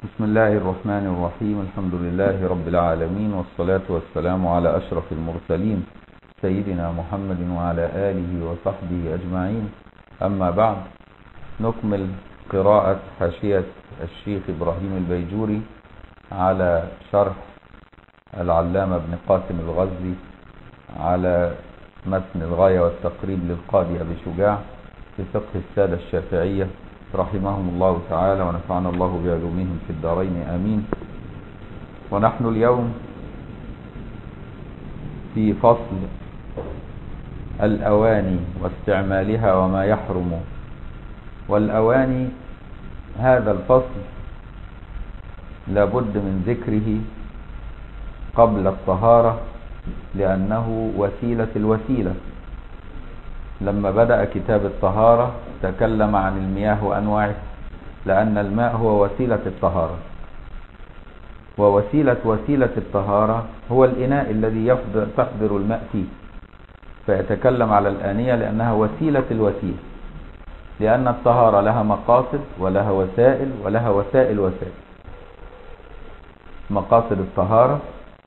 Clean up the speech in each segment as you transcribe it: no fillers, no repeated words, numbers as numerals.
بسم الله الرحمن الرحيم. الحمد لله رب العالمين، والصلاة والسلام على أشرف المرسلين سيدنا محمد وعلى آله وصحبه أجمعين. أما بعد، نكمل قراءة حاشية الشيخ إبراهيم البيجوري على شرح العلامة ابن قاسم الغزي على متن الغاية والتقريب للقاضي أبي شجاع في فقه السادة الشافعية رحمهم الله تعالى، ونفعنا الله بعلومهم في الدارين آمين. ونحن اليوم في فصل الأواني واستعمالها وما يحرم. والأواني هذا الفصل لابد من ذكره قبل الطهارة، لأنه وسيلة الوسيلة. لما بدأ كتاب الطهارة تكلم عن المياه وأنواعه، لأن الماء هو وسيلة الطهارة، ووسيلة الطهارة هو الإناء الذي تحضر الماء فيه، فيتكلم على الآنية لأنها وسيلة الوسيلة، لأن الطهارة لها مقاصد ولها وسائل ولها وسائل. مقاصد الطهارة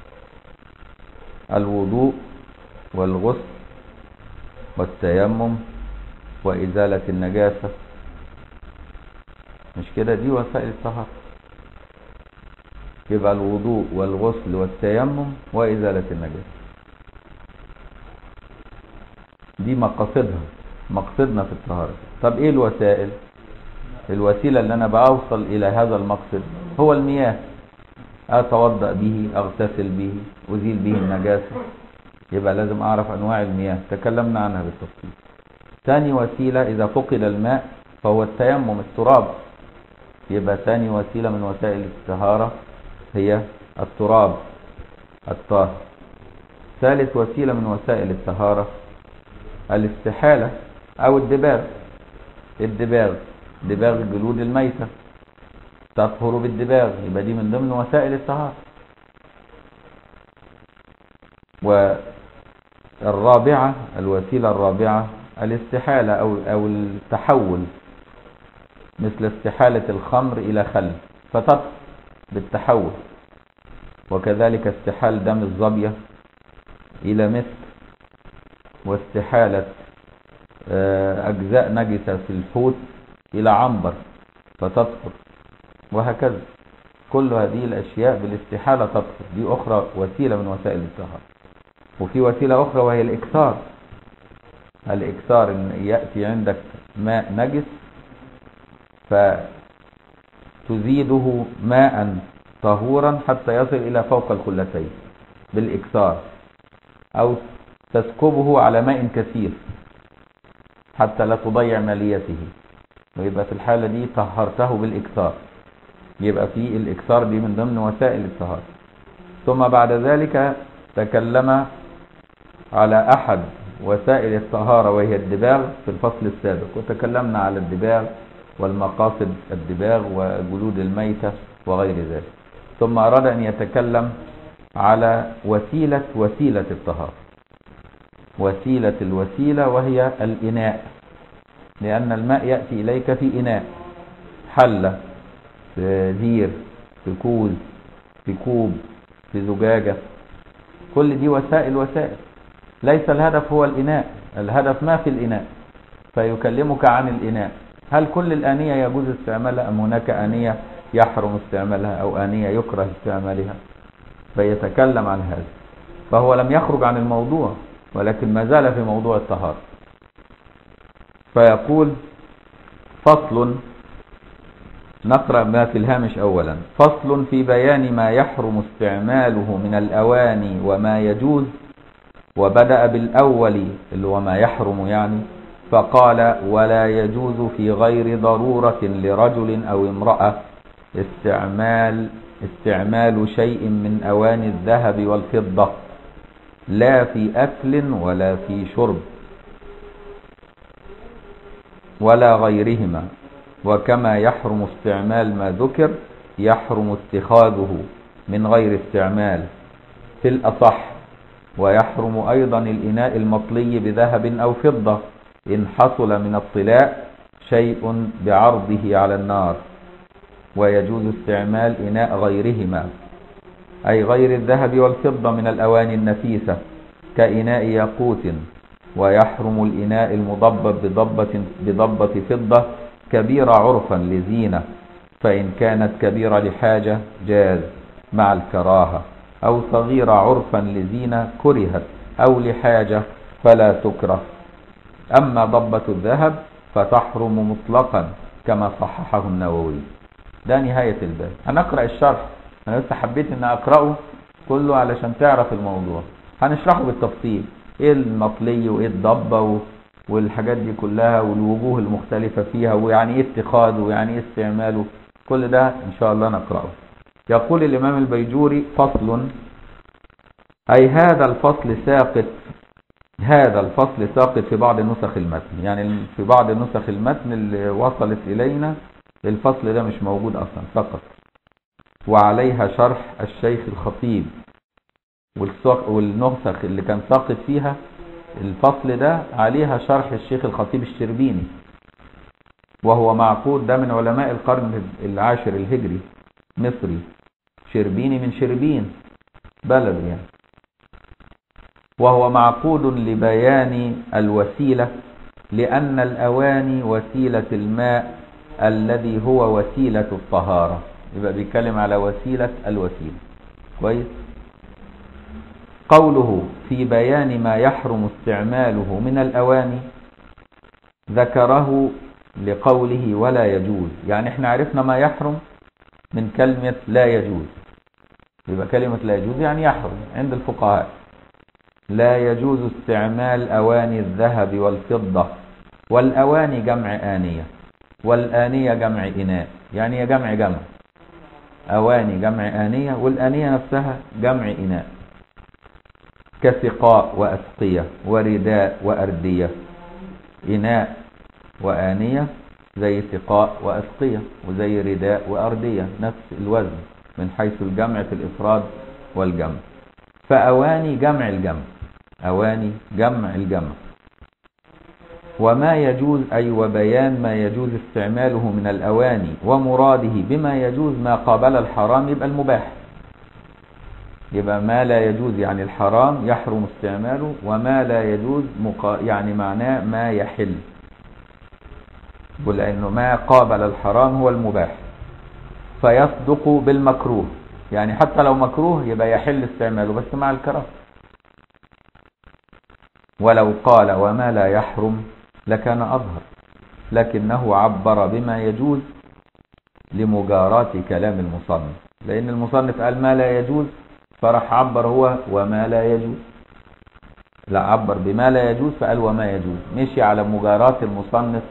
الوضوء والغسل والتيمم وإزالة النجاسة، مش كده؟ دي وسائل الطهارة. يبقى الوضوء والغسل والتيمم وإزالة النجاسة، دي مقصدنا في الطهارة. طب ايه الوسائل؟ الوسيلة اللي انا بأوصل الى هذا المقصد هو المياه، اتوضأ به، اغتسل به، ازيل به النجاسة. يبقى لازم اعرف انواع المياه، تكلمنا عنها بالتفصيل. ثاني وسيلة اذا فقد الماء فهو التيمم، التراب. يبقى ثاني وسيلة من وسائل الطهارة هي التراب الطاهر. ثالث وسيلة من وسائل الطهارة الاستحالة او الدباغ. دباغ الجلود الميتة تطهر بالدباغ، يبقى دي من ضمن وسائل الطهارة. والرابعة، الوسيلة الرابعة الاستحالة أو التحول، مثل استحالة الخمر إلى خل فتطهر بالتحول، وكذلك استحال دم الظبية إلى مسك، واستحالة أجزاء نجسة في الحوت إلى عنبر فتطهر، وهكذا. كل هذه الأشياء بالاستحالة تطهر، دي أخرى وسيلة من وسائل الطهارة. وفي وسيلة أخرى وهي الإكثار. إن يأتي عندك ماء نجس فتزيده ماء طهورا حتى يصل إلى فوق القلتين بالإكثار، أو تسكبه على ماء كثير حتى لا تضيع ماليته، ويبقى في الحالة دي طهرته بالإكثار. يبقى في الإكثار دي من ضمن وسائل الطهارة. ثم بعد ذلك تكلم على أحد وسائل الطهارة وهي الدباغ في الفصل السابق، وتكلمنا على الدباغ والمقاصد الدباغ وجلود الميتة وغير ذلك. ثم أراد أن يتكلم على وسيلة الطهارة، وسيلة الوسيلة وهي الإناء، لأن الماء يأتي إليك في إناء، حلة، في زير، في كوز، في كوب، في زجاجة. كل دي وسائل. ليس الهدف هو الإناء، الهدف ما في الإناء. فيكلمك عن الإناء، هل كل الآنية يجوز استعمالها أم هناك آنية يحرم استعمالها أو آنية يكره استعمالها؟ فيتكلم عن هذا. فهو لم يخرج عن الموضوع، ولكن ما زال في موضوع الطهارة. فيقول فصل، نقرأ ما في الهامش أولا. فصل في بيان ما يحرم استعماله من الأواني وما يجوز. وبدأ بالأول اللي هو ما يحرم يعني، فقال ولا يجوز في غير ضرورة لرجل أو امرأة استعمال شيء من أواني الذهب والفضة، لا في أكل ولا في شرب ولا غيرهما. وكما يحرم استعمال ما ذكر يحرم اتخاذه من غير استعمال في الأصح. ويحرم أيضا الإناء المطلي بذهب أو فضة إن حصل من الطلاء شيء بعرضه على النار، ويجوز استعمال إناء غيرهما أي غير الذهب والفضة من الأواني النفيسة كإناء ياقوت، ويحرم الإناء المضبب بضبة فضة كبيرة عرفا لزينة، فإن كانت كبيرة لحاجة جاز مع الكراهة، أو صغيرة عرفا لزينة كرهت، أو لحاجة فلا تكره. أما ضبة الذهب فتحرم مطلقا كما صححه النووي. ده نهاية الباب. هنقرأ الشرح، أنا بس حبيت أن أقرأه كله علشان تعرف الموضوع. هنشرحه بالتفصيل، إيه المطلي وإيه الضبة والحاجات دي كلها والوجوه المختلفة فيها، ويعني إيه اتخاذه ويعني إيه استعماله، كل ده إن شاء الله نقرأه. يقول الإمام البيجوري: فصل، أي هذا الفصل ساقط في بعض نسخ المتن، يعني في بعض نسخ المتن اللي وصلت إلينا الفصل ده مش موجود أصلا، سقط. وعليها شرح الشيخ الخطيب، والنسخ اللي كان ساقط فيها الفصل ده عليها شرح الشيخ الخطيب الشربيني، وهو معقود، ده من علماء القرن العاشر الهجري، مصري، شربيني من شربين بلد يعني. وهو معقود لبيان الوسيلة، لأن الأواني وسيلة الماء الذي هو وسيلة الطهارة. يبقى بيتكلم على وسيلة الوسيلة. كويس. قوله في بيان ما يحرم استعماله من الأواني ذكره لقوله ولا يجوز، يعني احنا عرفنا ما يحرم من كلمة لا يجوز. يبقى كلمة لا يجوز يعني يحرم عند الفقهاء. لا يجوز استعمال أواني الذهب والفضة، والأواني جمع آنية، والآنية جمع إناء، يعني جمع أواني جمع آنية، والآنية نفسها جمع إناء، كسقاء وأسقية ورداء وأردية. إناء وآنية زي سقاء وأسقية، وزي رداء وأردية، نفس الوزن من حيث الجمع في الإفراد والجمع. فأواني جمع الجمع، أواني جمع الجمع. وما يجوز أي وبيان ما يجوز استعماله من الأواني، ومراده بما يجوز ما قابل الحرام يبقى المباح. يبقى ما لا يجوز يعني الحرام يحرم استعماله، وما لا يجوز يعني معناه ما يحل، لأنه ما قابل الحرام هو المباح. فيصدق بالمكروه، يعني حتى لو مكروه يبقى يحل استعماله بس مع الكراهه. ولو قال وما لا يحرم لكان أظهر، لكنه عبر بما يجوز لمجاراة كلام المصنف، لأن المصنف قال ما لا يجوز، فراح عبر هو وما لا يجوز. لا، عبر بما لا يجوز فقال وما يجوز، مشي على مجاراة المصنف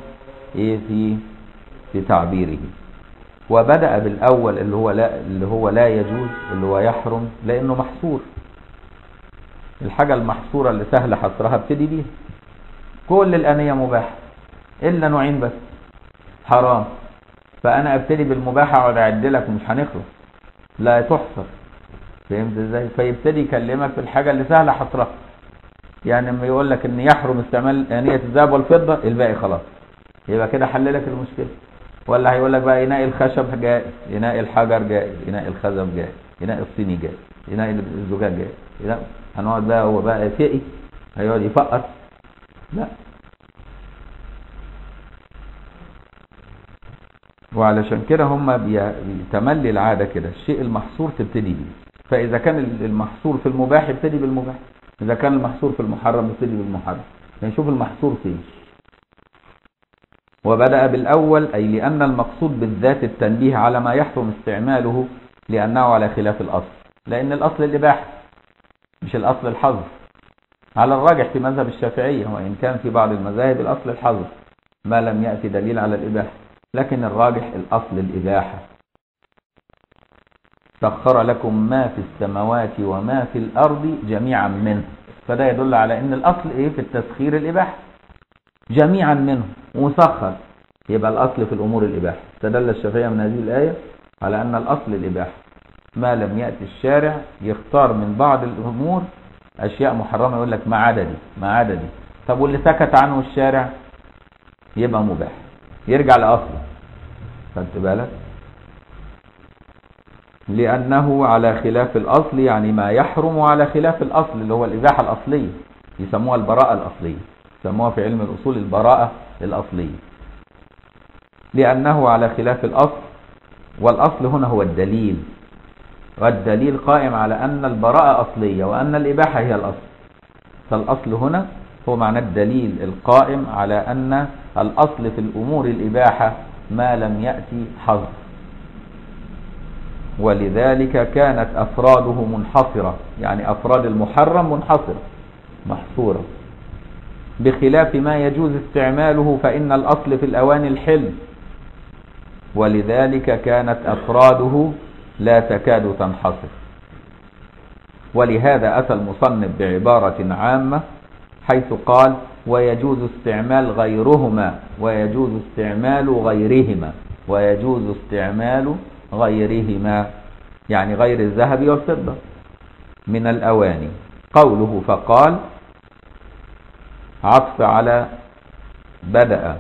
في تعبيره. وبدأ بالأول اللي هو لا يجوز، اللي هو يحرم، لأنه محصور. الحاجة المحصورة اللي سهل حصرها ابتدي بيها. كل الآنية مباح إلا نوعين بس حرام، فأنا ابتدي بالمباح اقعد اعدلك ومش هنخلص، لا تحصر. فهمت ازاي؟ فيبتدي يكلمك في الحاجة اللي سهل حصرها. يعني لما يقول لك ان يحرم استعمال آنية الذهب والفضة، الباقي خلاص، يبقى كده حل لك المشكلة. ولا هيقول لك بقى إناء الخشب جائز، إناء الحجر جائز، إناء الخزف جائز، إناء الصيني جائز، إناء الزجاج جائز. هنقعد بقى هو بقى فقي هيقعد يفقر؟ لا. وعلشان كده هم بيتملي العادة كده، الشيء المحصور تبتدي بيه. فإذا كان المحصور في المباح ابتدي بالمباح، إذا كان المحصور في المحرم ابتدي بالمحرم، يعني شوف المحصور فين. وبدأ بالأول أي لأن المقصود بالذات التنبيه على ما يحرم استعماله، لأنه على خلاف الأصل، لأن الأصل الإباحة مش الأصل الحظر، على الراجح في مذهب الشافعية، وإن كان في بعض المذاهب الأصل الحظر ما لم يأتي دليل على الإباحة، لكن الراجح الأصل الإباحة. سخر لكم ما في السماوات وما في الأرض جميعا منه، فده يدل على أن الأصل في التسخير الإباحة، جميعا منه ومسخر، يبقى الأصل في الأمور الإباحة. استدل الشافعية من هذه الآية على أن الأصل الإباحة، ما لم يأتي الشارع يختار من بعض الأمور أشياء محرمة يقول لك ما عدا دي. طب واللي سكت عنه الشارع يبقى مباح، يرجع لأصله. خدت بالك؟ لأنه على خلاف الأصل، يعني ما يحرم على خلاف الأصل اللي هو الإباحة الأصلية، يسموها البراءة الأصلية، يسموها في علم الأصول البراءة الأصلية، لأنه على خلاف الأصل، والأصل هنا هو الدليل، والدليل قائم على أن البراءة أصلية وأن الإباحة هي الأصل. فالأصل هنا هو معنى الدليل القائم على أن الأصل في الأمور الإباحة ما لم يأتي حظر، ولذلك كانت أفراده منحصرة، يعني أفراد المحرم منحصرة محصورة، بخلاف ما يجوز استعماله فإن الأصل في الأواني الحل، ولذلك كانت أفراده لا تكاد تنحصر. ولهذا أتى المصنف بعبارة عامة حيث قال ويجوز استعمال غيرهما، ويجوز استعمال غيرهما، ويجوز استعمال غيرهما، يعني غير الذهب والفضة من الأواني. قوله فقال عطف على بدأ،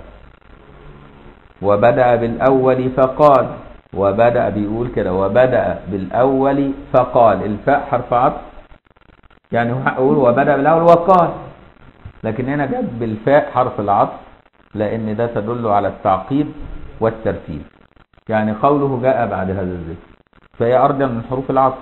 وبدأ بالأول فقال، وبدأ بيقول كده وبدأ بالأول فقال، الفاء حرف عطف، يعني هو هقول وبدأ بالأول وقال، لكن هنا جاب بالفاء حرف العطف لأن ده تدل على التعقيب والترتيب، يعني قوله جاء بعد هذا الذكر فهي أرجى من حروف العطف.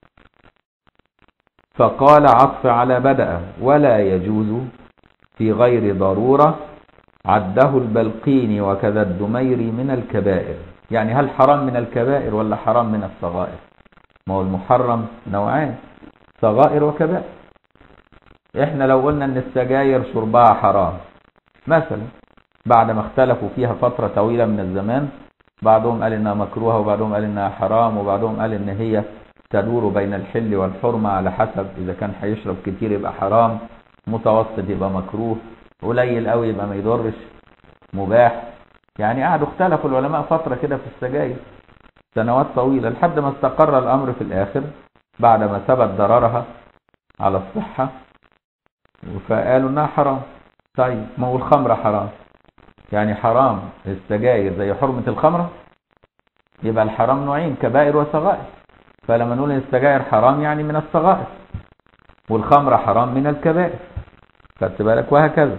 فقال عطف على بدأ ولا يجوز في غير ضرورة، عده البلقيني وكذا الدميري من الكبائر. يعني هل حرام من الكبائر ولا حرام من الصغائر؟ ما هو المحرم نوعان، صغائر وكبائر. احنا لو قلنا ان السجاير شربها حرام مثلا، بعد ما اختلفوا فيها فترة طويلة من الزمان، بعضهم قال انها مكروهة وبعضهم قال انها حرام وبعضهم قال ان هي تدور بين الحل والحرمة على حسب، اذا كان هيشرب كتير يبقى حرام، متوسط يبقى مكروه، قليل قوي يبقى ما يضرش مباح. يعني قعدوا اختلفوا العلماء فترة كده في السجاير سنوات طويلة لحد ما استقر الامر في الاخر بعد ما ثبت ضررها على الصحة فقالوا انها حرام. طيب ما هو الخمرة حرام، يعني حرام السجاير زي حرمة الخمرة، يبقى الحرام نوعين كبائر وصغائر، فلما نقول السجاير حرام يعني من الصغائر والخمرة حرام من الكبائر، خدت بالك؟ وهكذا.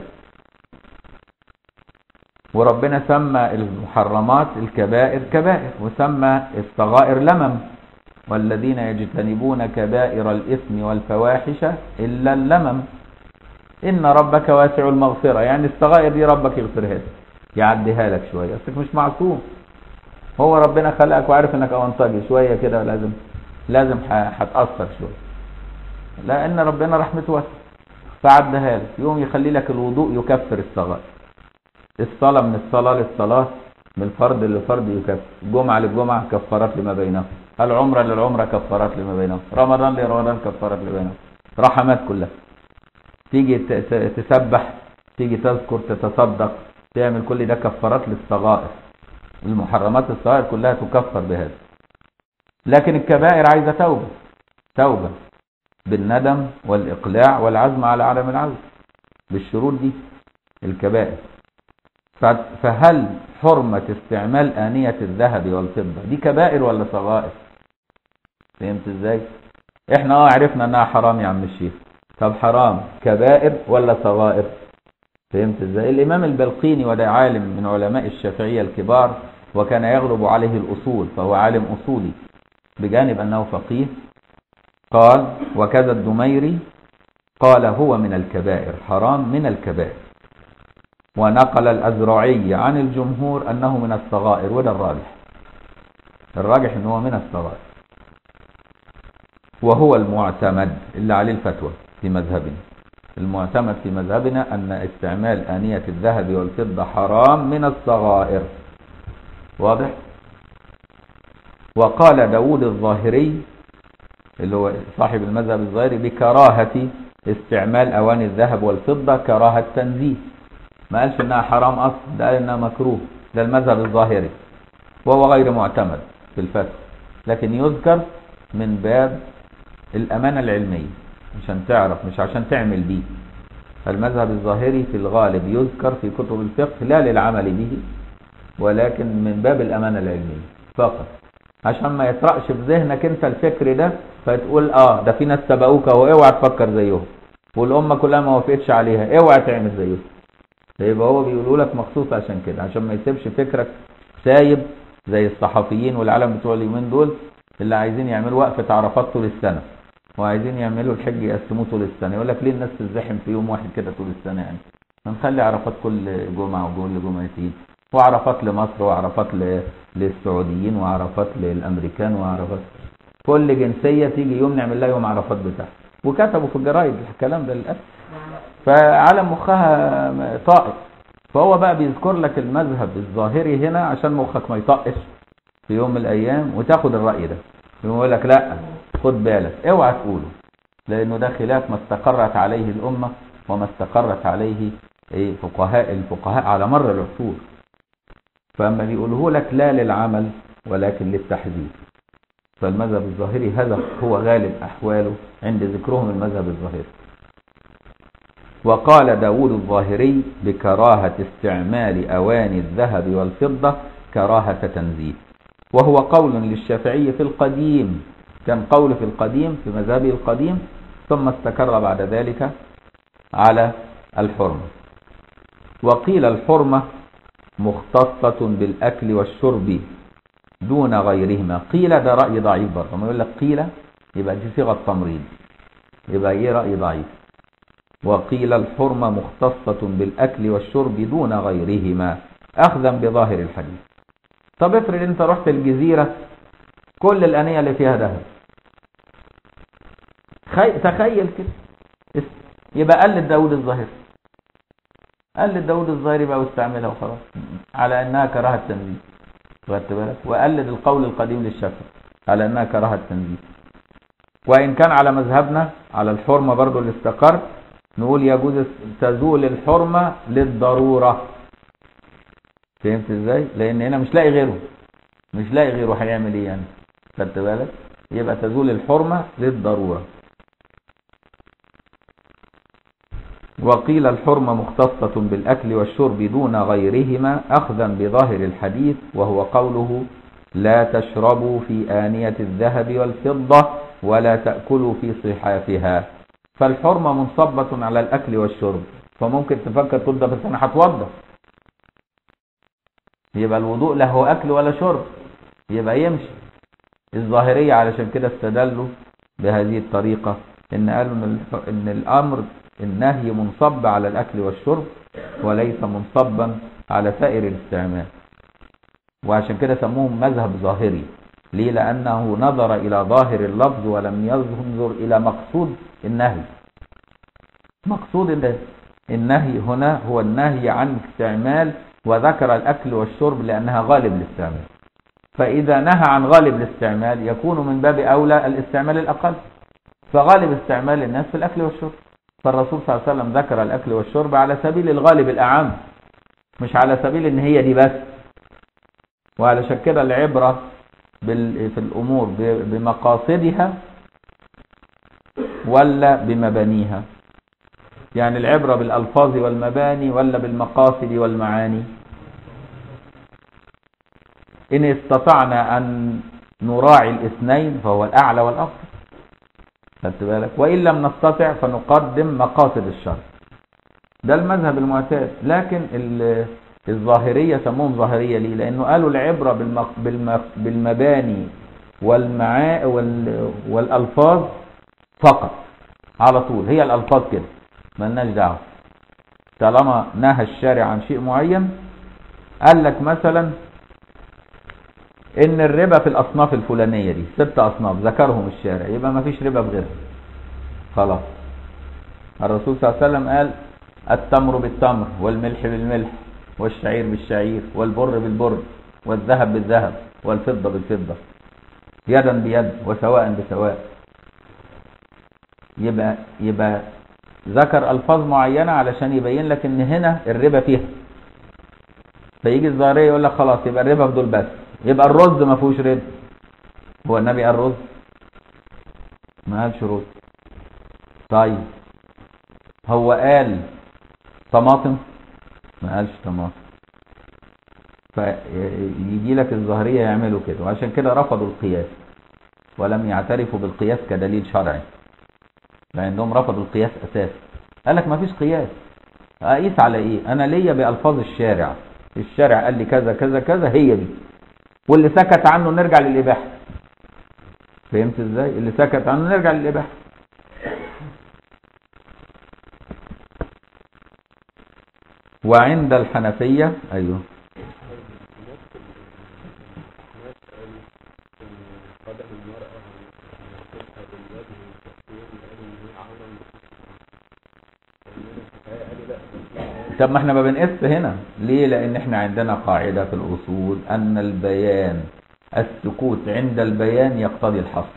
وربنا سمى المحرمات الكبائر كبائر، وسمى الصغائر لمم، والذين يجتنبون كبائر الإثم والفواحش إلا اللمم إن ربك واسع المغفرة، يعني الصغائر دي ربك يغفرها لك يعديها لك شوية، أصلك مش معصوم، هو ربنا خلقك وعارف انك أونطاجي شوية كده لازم هتأثر شوية، لأن ربنا رحمته واسعة فعدها لك، يوم يخلي لك الوضوء يكفر الصغائر، الصلاة من الصلاة للصلاة، من الفرد للفرد يكفر، جمعة للجمعة كفارات لما بينهم، العمرة للعمرة كفارات لما بينهم، رمضان لرمضان كفارات لما بينهم، رحمات كلها. تيجي تسبح، تيجي تذكر، تتصدق، تعمل كل ده كفارات للصغائر. المحرمات الصغائر كلها تكفر بهذا، لكن الكبائر عايزة توبة بالندم والإقلاع والعزم على عدم العودة بالشروط دي الكبائر. فهل حرمة استعمال آنية الذهب والفضة دي كبائر ولا صغائر؟ فهمت ازاي؟ احنا عرفنا انها حرام يا عم الشيخ، طب حرام كبائر ولا صغائر؟ فهمت ازاي؟ الامام البلقيني وده عالم من علماء الشافعية الكبار، وكان يغلب عليه الأصول، فهو عالم أصولي بجانب أنه فقيه، قال وكذا الدميري قال هو من الكبائر، حرام من الكبائر. ونقل الأزرعي عن الجمهور أنه من الصغائر، وده الراجح أنه من الصغائر، وهو المعتمد اللي عليه الفتوى في مذهبنا. المعتمد في مذهبنا أن استعمال آنية الذهب والفضة حرام من الصغائر، واضح؟ وقال داود الظاهري اللي هو صاحب المذهب الظاهري بكراهة استعمال أواني الذهب والفضة كراهة تنزيه، ما قالش انها حرام اصلا، ده قال انها مكروه، ده المذهب الظاهري، وهو غير معتمد في الفتوى، لكن يذكر من باب الأمانة العلمية عشان تعرف، مش عشان تعمل بيه. فالمذهب الظاهري في الغالب يذكر في كتب الفقه لا للعمل به، ولكن من باب الأمانة العلمية فقط، عشان ما يطرقش في ذهنك انت الفكر ده، فتقول ده في ناس سبقوك اهو، اوعى تفكر زيهم، والامه كلها ما وافقتش عليها، اوعى تعمل زيهم. فيبقى هو بيقولوا لك مخصوص عشان كده، عشان ما يسيبش فكرك سايب زي الصحفيين والعالم بتوع اليومين دول اللي عايزين يعملوا وقفه عرفات طول السنه، وعايزين يعملوا الحج يقسموه طول السنه. يقول لك ليه الناس تزدحم في يوم واحد كده طول السنه؟ يعني ما نخلي عرفات كل جمعه وكل جمعتين، وعرفات لمصر وعرفات للسعوديين وعرفات للامريكان وعرفات كل جنسيه تيجي يوم نعمل لها يوم عرفات بتاعها. وكتبوا في الجرايد الكلام ده للاسف. فعلى مخها طائف، فهو بقى بيذكر لك المذهب الظاهري هنا عشان مخك ما يطقش في يوم من الايام وتاخد الراي ده. يقول لك لا خد بالك اوعى تقوله، لانه ده خلاف ما استقرت عليه الامه وما استقرت عليه الفقهاء على مر العصور. فاما بيقوله لك لا للعمل ولكن للتحذير. فالمذهب الظاهري هذا هو غالب احواله عند ذكرهم المذهب الظاهري. وقال داود الظاهري بكراهة استعمال أواني الذهب والفضة كراهة تنزيه، وهو قول للشافعي في القديم، كان قول في القديم في مذهبه القديم، ثم استقر بعد ذلك على الحرمة. وقيل الحرمة مختصة بالأكل والشرب دون غيرهما. قيل ده رأي ضعيف برضه، ما يقول لك قيل يبقى دي صيغة تمريض، يبقى ايه رأي ضعيف. وقيل الحرمة مختصة بالأكل والشرب دون غيرهما أخذا بظاهر الحديث. طب افرض انت رحت الجزيرة كل الأنية اللي فيها ذهب، تخيل كده، يبقى قلد داود الظاهري، قلد داود الظاهري بقى واستعملها وخلاص على أنها كراهة تنزيه. خدت بالك؟ وقلد القول القديم للشافعي على أنها كراهة تنزيه. وإن كان على مذهبنا على الحرمة برضو اللي استقر، نقول يجوز تزول الحرمة للضرورة. فهمت ازاي؟ لان هنا مش لاقي غيره، هيعمل ايه يعني؟ خدت بالك؟ يبقى تزول الحرمة للضرورة. وقيل الحرمة مختصة بالأكل والشرب دون غيرهما أخذا بظاهر الحديث، وهو قوله لا تشربوا في آنية الذهب والفضة ولا تأكلوا في صحافها. فالحرمة منصبة على الأكل والشرب، فممكن تفكر تقول ده بس أنا هتوضى، يبقى الوضوء لا هو أكل ولا شرب، يبقى يمشي. الظاهرية علشان كده استدلوا بهذه الطريقة، إن قالوا إن الأمر النهي منصب على الأكل والشرب وليس منصبا على سائر الاستعمال. وعشان كده سموهم مذهب ظاهري. ليه؟ لأنه نظر إلى ظاهر اللفظ ولم ينظر إلى مقصود النهي. مقصود النهي هنا هو النهي عن استعمال، وذكر الأكل والشرب لأنها غالب الاستعمال. فإذا نهى عن غالب الاستعمال يكون من باب أولى الاستعمال الأقل، فغالب استعمال الناس في الأكل والشرب. فالرسول صلى الله عليه وسلم ذكر الأكل والشرب على سبيل الغالب الأعم، مش على سبيل إن هي دي بس. وعلشان كده العبرة في الأمور بمقاصدها ولا بمبانيها؟ يعني العبرة بالألفاظ والمباني ولا بالمقاصد والمعاني؟ إن استطعنا أن نراعي الاثنين فهو الأعلى والأفضل. خدت بالك؟ وإن لم نستطع فنقدم مقاصد الشرع. ده المذهب المعتاد. لكن الظاهرية سموهم ظاهرية ليه؟ لأنه قالوا العبرة بالمباني والألفاظ فقط على طول، هي الألفاظ كده مالناش دعوة. طالما نهى الشارع عن شيء معين، قال لك مثلا ان الربا في الاصناف الفلانية دي 6 أصناف ذكرهم الشارع، يبقى ما فيش ربا بغيرها خلاص. الرسول صلى الله عليه وسلم قال التمر بالتمر والملح بالملح والشعير بالشعير والبر بالبر والذهب بالذهب والفضة بالفضة يدا بيد وسواء بسواء. يبقى ذكر ألفاظ معينة علشان يبين لك ان هنا الربا فيها. فيجي الظاهرية يقول لك خلاص يبقى الربا في دول بس، يبقى الرز ما فيهوش ربا. هو النبي قال رز؟ ما قالش رز. طيب هو قال طماطم؟ ما قالش طماطم. فيجي لك الظاهرية يعملوا كده، وعشان كده رفضوا القياس ولم يعترفوا بالقياس كدليل شرعي، لأنهم رفضوا القياس أساسا. قال لك ما فيش قياس، أقيس على إيه؟ أنا ليا بألفاظ الشارع، الشارع قال لي كذا كذا كذا، هي دي، واللي سكت عنه نرجع للإباحة. فهمت إزاي؟ اللي سكت عنه نرجع للإباحة. وعند الحنفية أيوه طب ما احنا ما بنقيس هنا ليه؟ لان احنا عندنا قاعدة في الاصول ان البيان، السكوت عند البيان يقتضي الحصر.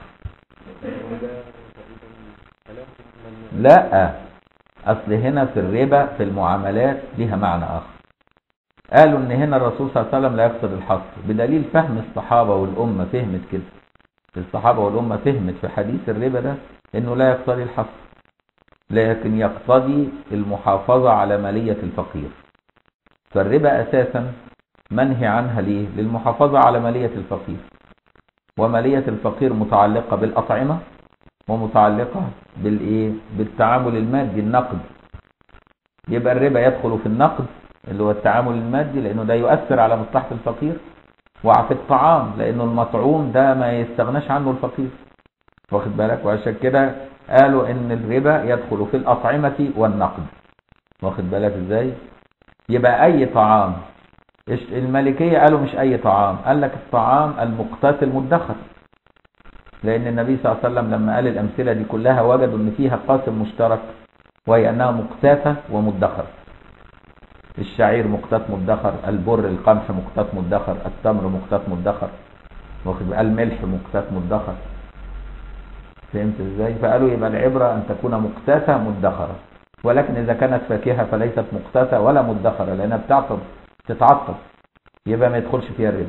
لا، اصل هنا في الربا في المعاملات لها معنى اخر. قالوا ان هنا الرسول صلى الله عليه وسلم لا يقصد الحصر، بدليل فهم الصحابة والامة فهمت كده. الصحابة والامة فهمت في حديث الربا ده انه لا يقتضي الحصر، لكن يقتضي المحافظة على مالية الفقير. فالربا أساسا منهي عنها ليه؟ للمحافظة على مالية الفقير، ومالية الفقير متعلقة بالأطعمة ومتعلقة بالإيه؟ بالتعامل المادي النقد. يبقى الربا يدخل في النقد اللي هو التعامل المادي، لأنه ده يؤثر على مصلحة الفقير، وفي الطعام لأنه المطعوم ده ما يستغناش عنه الفقير، واخد بالك؟ وعشان كده قالوا ان الربا يدخل في الأطعمة والنقد، واخد بالك ازاي؟ يبقى اي طعام. المالكية قالوا مش اي طعام، قال لك الطعام المقتات المدخر، لان النبي صلى الله عليه وسلم لما قال الامثلة دي كلها وجدوا ان فيها قاسم مشترك، وهي انها مقتاتة ومدخر. الشعير مقتات مدخر، البر القمح مقتات مدخر، التمر مقتات مدخر، واخد بالك؟ الملح مقتات مدخر. فهمت ازاي؟ فقالوا يبقى العبرة ان تكون مقتاتة مدخرة، ولكن اذا كانت فاكهة فليست مقتاتة ولا مدخرة لانها تتعطل، يبقى ما يدخلش فيها الربا.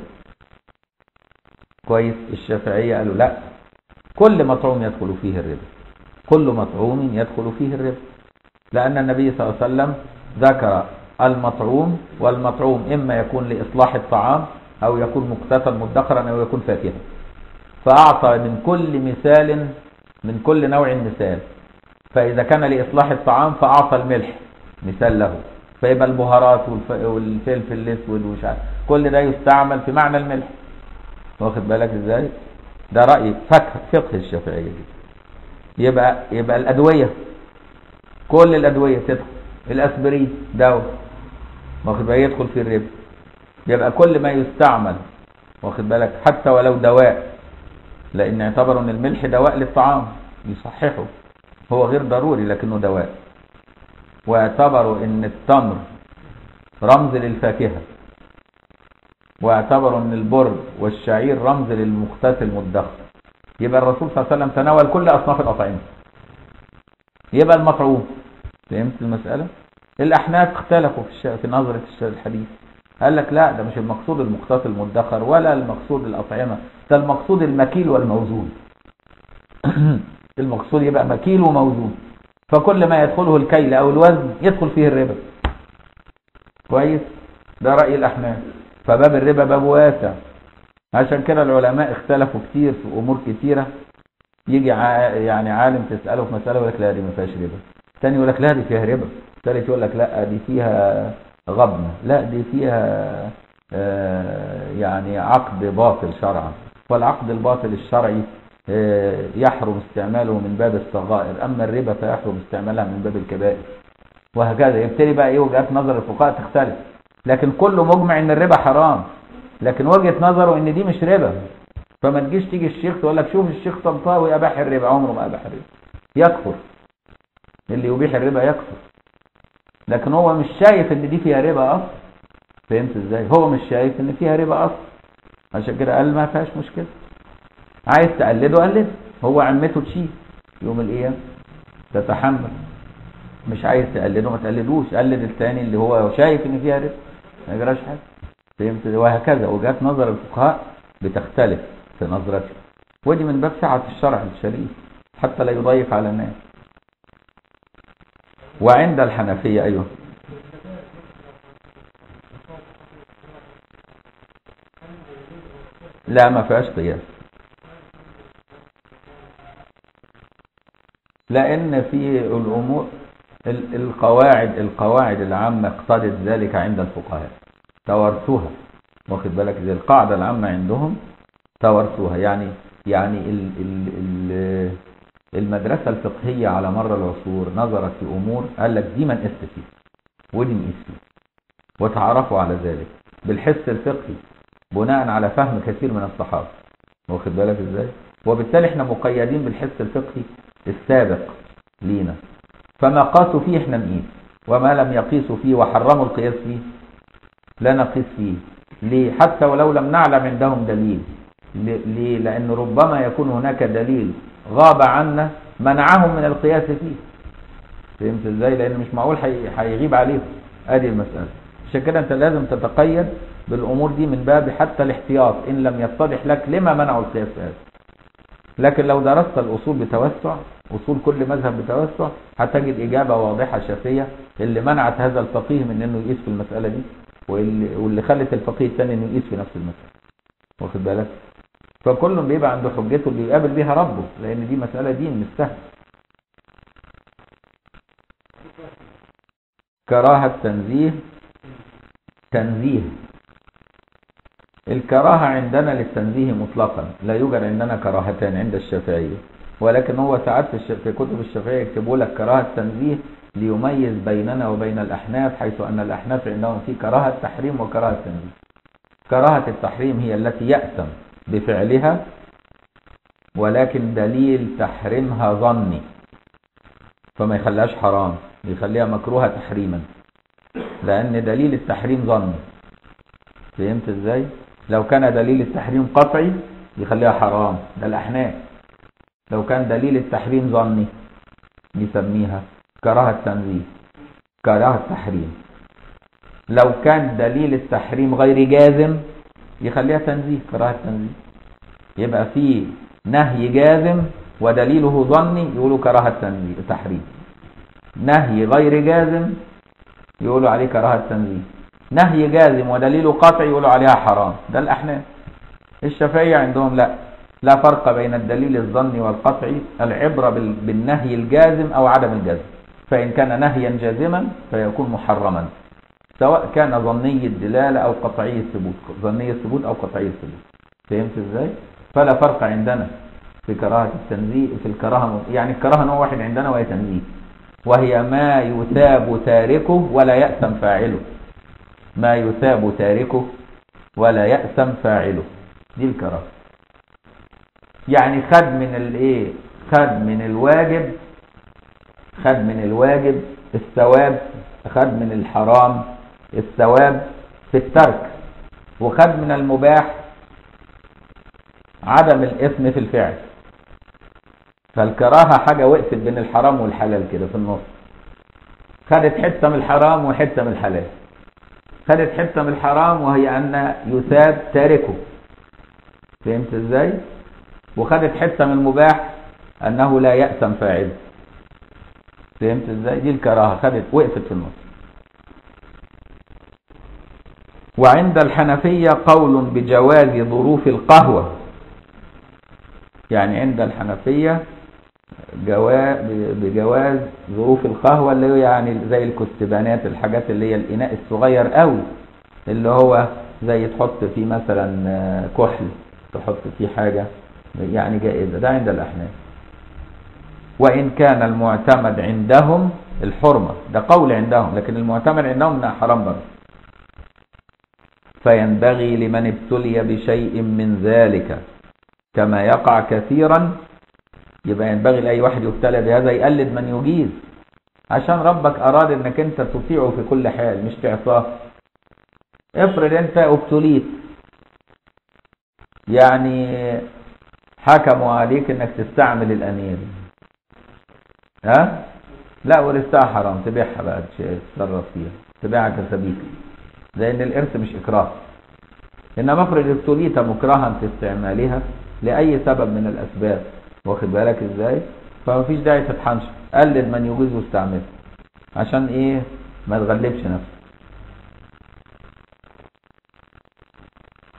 كويس. الشافعية قالوا لا، كل مطعوم يدخل فيه الربا، كل مطعوم يدخل فيه الربا، لان النبي صلى الله عليه وسلم ذكر المطعوم، والمطعوم اما يكون لاصلاح الطعام او يكون مقتاتا مدخرا او يكون فاكهة، فاعطى من كل مثال، من كل نوع مثال. فإذا كان لإصلاح الطعام فأعطى الملح مثال له، فيبقى البهارات والفلفل الأسود ومش عارف كل ده يستعمل في معنى الملح، واخد بالك ازاي؟ ده رأي فقه الشافعية دي. يبقى الأدوية، كل الأدوية تدخل، الأسبرين دواء، واخد بالك؟ يدخل في الربا. يبقى كل ما يستعمل، واخد بالك؟ حتى ولو دواء، لأن اعتبروا ان الملح دواء للطعام يصححه، هو غير ضروري لكنه دواء. واعتبروا ان التمر رمز للفاكهة، واعتبروا ان البر والشعير رمز للمقتات المدخر. يبقى الرسول صلى الله عليه وسلم تناول كل أصناف الأطعمة، يبقى المطعوم. فهمت المسألة؟ الأحناف اختلفوا في نظرة الحديث، قال لك لا، ده مش المقصود المقتات المدخر ولا المقصود الأطعمة، ده المقصود المكيل والموزون. المقصود يبقى مكيل وموزون، فكل ما يدخله الكيل أو الوزن يدخل فيه الربا. كويس؟ ده رأي الأحناف. فباب الربا باب واسع، عشان كده العلماء اختلفوا كتير في أمور كتيرة. يجي يعني عالم تسأله في مسألة يقول لك لا دي ما فيهاش ربا، ثاني يقول لك لا دي فيها ربا، ثالث يقول لك لا دي فيها غبن، لا دي فيها يعني عقد باطل شرعا. والعقد الباطل الشرعي يحرم استعماله من باب الصغائر، أما الربا فيحرم استعمالها من باب الكبائر، وهكذا. يبتدي بقى ايه وجهات نظر الفقهاء تختلف، لكن كله مجمع ان الربا حرام، لكن وجهة نظره ان دي مش ربا. فما تجيش تيجي الشيخ تقول لك شوف الشيخ طنطاوي اباح الربا، عمره ما اباح الربا، يكفر. اللي يبيح الربا يكفر، لكن هو مش شايف ان دي فيها ربا اصلا. فهمت ازاي؟ هو مش شايف ان فيها ربا اصلا، عشان كده قال ما فيهاش مشكله. عايز تقلده قلده، هو عمته تشيل يوم القيامه تتحمل. مش عايز تقلده ما تقلدوش، قلد الثاني اللي هو شايف ان فيها ربا، ما يجراش حاجه. فهمت؟ وهكذا وجهات نظر الفقهاء بتختلف في نظرته، ودي من باب سعة الشرع الشريف حتى لا يضيف على الناس. وعند الحنفية ايوه لا ما فيهاش قياس، لأن في الأمور القواعد العامة اقتضت ذلك عند الفقهاء توارثوها، واخد بالك؟ زي القاعدة العامة عندهم توارثوها، يعني المدرسة الفقهية على مر العصور نظرت في أمور قال لك دي ما نقيس فيها ودي نقيس فيها، وتعرفوا على ذلك بالحس الفقهي بناء على فهم كثير من الصحابة، واخد بالك ازاي؟ وبالتالي احنا مقيدين بالحس الفقهي السابق لينا، فما قاسوا فيه احنا نقيس، وما لم يقيسوا فيه وحرموا القياس فيه لا نقيس فيه. ليه؟ حتى ولو لم نعلم عندهم دليل. ليه؟ لأن ربما يكون هناك دليل غاب عنا منعهم من القياس فيه. فهمت ازاي؟ لأن مش معقول هيغيب عليهم. ادي المسألة. عشان كده انت لازم تتقيد بالأمور دي من باب حتى الاحتياط إن لم يتضح لك لما منعوا القياس هذا. لكن لو درست الأصول بتوسع، أصول كل مذهب بتوسع، هتجد إجابة واضحة شافية اللي منعت هذا الفقيه من إنه يقيس في المسألة دي، واللي خلت الفقيه الثاني إنه يقيس في نفس المسألة. واخد بالك؟ فكل بيبقى عنده حجته اللي يقابل بيها ربه، لأن دي مسألة دين مش سهل. كراهة تنزيه. الكراهة عندنا للتنزيه مطلقا، لا يوجد عندنا كراهتان عند الشافعية، ولكن هو ساعات في كتب الشافعية يكتبوا لك كراهة تنزيه ليميز بيننا وبين الأحناف، حيث أن الأحناف عندهم في كراهة تحريم وكراهة تنزيه. كراهة التحريم هي التي يأثم بفعلها ولكن دليل تحريمها ظني، فما يخليهاش حرام، يخليها مكروهة تحريما، لأن دليل التحريم ظني. فهمت ازاي؟ لو كان دليل التحريم قطعي يخليها حرام، ده الأحناف. لو كان دليل التحريم ظني يسميها كراهة تنزيه، كراهة تحريم. لو كان دليل التحريم غير جازم يخليها تنزيه، كراهة تنزيه. يبقى في نهي جازم ودليله ظني يقولوا كراهة تنزيه تحريم، نهي غير جازم يقولوا عليه كراهة تنزيه، نهي جازم ودليله قطعي يقولوا عليها حرام. ده الأحناف. الشافعية عندهم لا فرق بين الدليل الظني والقطعي، العبرة بالنهي الجازم أو عدم الجزم، فإن كان نهيا جازما فيكون محرما، سواء كان ظني الدلالة أو قطعي الثبوت، ظني الثبوت أو قطعي الثبوت. فهمت ازاي؟ فلا فرق عندنا في كراهة التنزيه، في الكراهة يعني الكراهة نوع واحد عندنا وهي تنزيه، وهي ما يثاب تاركه ولا يأثم فاعله، ما يثاب تاركه ولا يأثم فاعله، دي الكراهة. يعني خد من الواجب الثواب، خد من الحرام الثواب في الترك، وخد من المباح عدم الإثم في الفعل. فالكراهة حاجة وقفت بين الحرام والحلال كده في النص، خدت حتة من الحرام وحتة من الحلال. خدت حتة من الحرام وهي أن يثاب تاركه، فهمت ازاي؟ وخدت حتة من المباح أنه لا يأثم فاعله، فهمت ازاي؟ دي الكراهة وقفت في النص. وعند الحنفية قول بجواز ظروف القهوة، يعني عند الحنفية بجواز ظروف القهوة اللي هي يعني زي الكستبانات، الحاجات اللي هي الإناء الصغير قوي اللي هو زي تحط فيه مثلا كحل، تحط فيه حاجة يعني جائزة، ده عند الأحناف. وإن كان المعتمد عندهم الحرمة، ده قول عندهم، لكن المعتمد عندهم انها حرام برضه. فينبغي لمن ابتلي بشيء من ذلك كما يقع كثيرا، يبقى ينبغي لأي واحد يبتلى بهذا يقلد من يجيز، عشان ربك أراد انك انت تطيعه في كل حال مش تعصاه. افرض انت ابتليت، يعني حكموا عليك انك تستعمل الأمير، لا ورثتها حرام، تبيعها بقى، تتصرف فيها، تبيعها كسبيك، لأن الإرث مش إكراه. إنما افرض ابتليت مكرها في استعمالها لأي سبب من الأسباب، واخد بالك إزاي؟ فمفيش داعي تتحنش، قلد من يجوز واستعمله، عشان إيه؟ ما تغلبش نفسك.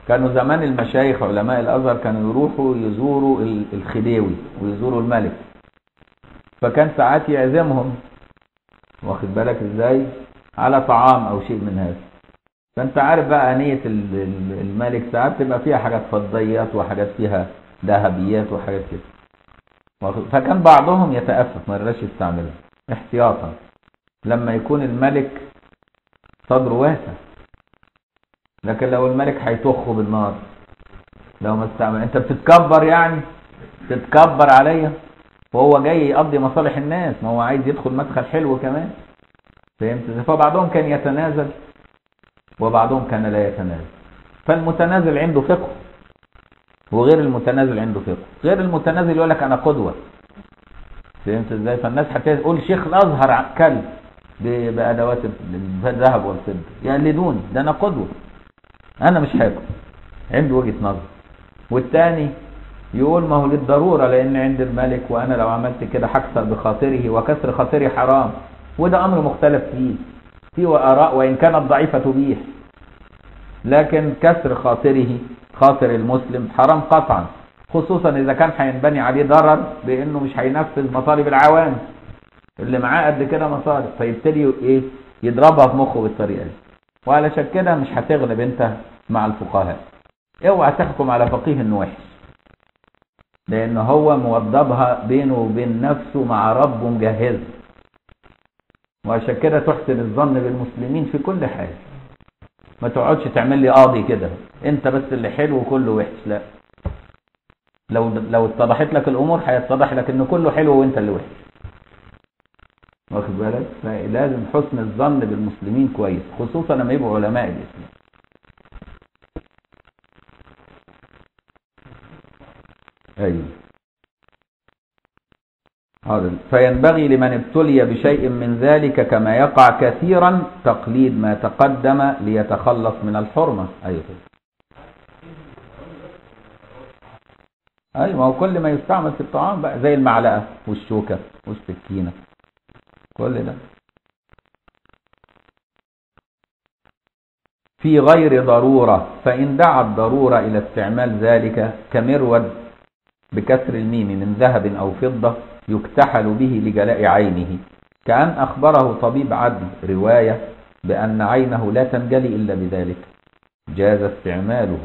كانوا زمان المشايخ علماء الازهر كانوا يروحوا يزوروا الخديوي ويزوروا الملك، فكان ساعات يعزمهم، واخد بالك ازاي، على طعام او شيء من هذا. فانت عارف بقى انية الملك ساعات تبقى فيها حاجات فضيات وحاجات فيها ذهبيات وحاجات كده، فكان بعضهم يتأفف ما يرضاش يستعملها احتياطا لما يكون الملك صدره واسع. لكن لو الملك هيطخه بالنار لو ما استعمل، انت بتتكبر يعني، تتكبر عليا، وهو جاي يقضي مصالح الناس، ما هو عايز يدخل مدخل حلو كمان، فهمت؟ فبعضهم كان يتنازل وبعضهم كان لا يتنازل. فالمتنازل عنده فقه وغير المتنازل عنده فقه. غير المتنازل يقول لك انا قدوه، فهمت ازاي؟ فالناس هتقول شيخ الازهر كلب بادوات الذهب والفضه، يقلدون، ده انا قدوه، انا مش هاكل، عنده وجهه نظر. والتاني يقول ما هو للضروره، لان عند الملك وانا لو عملت كده هكسر بخاطره، وكسر خاطري حرام، وده امر مختلف فيه اراء وان كانت ضعيفه تبيح، لكن كسر خاطره خاطر المسلم حرام قطعا، خصوصا اذا كان هينبني عليه ضرر بانه مش هينفذ مطالب العوام اللي معاه قد كده مصالح، فيبتدي ايه يضربها في مخه بالطريقه دي. وعلشان كده مش هتغلب انت مع الفقهاء، اوعى تحكم على فقيه انه وحش، لان هو موضبها بينه وبين نفسه مع ربه مجهزه، وعشان كده تحسن الظن بالمسلمين في كل حاجه. ما تقعدش تعمل لي قاضي كده انت بس اللي حلو وكله وحش، لا، لو اتضحت لك الامور هيتضح لك ان كله حلو وانت اللي وحش، واخد بالك؟ فلازم حسن الظن بالمسلمين كويس، خصوصا لما يبقوا علماء الاسلام. ايوه حاضر. فينبغي لمن ابتلي بشيء من ذلك كما يقع كثيرا تقليد ما تقدم ليتخلص من الحرمه. ايوه ايوه، ما هو كل ما يستعمل في الطعام بقى، زي المعلقه والشوكه والسكينه، كل ده في غير ضروره. فان دعت ضروره الى استعمال ذلك كمرود بكسر الميم من ذهب او فضه يكتحل به لجلاء عينه، كأن أخبره طبيب عدل رواية بأن عينه لا تنجلي إلا بذلك، جاز استعماله.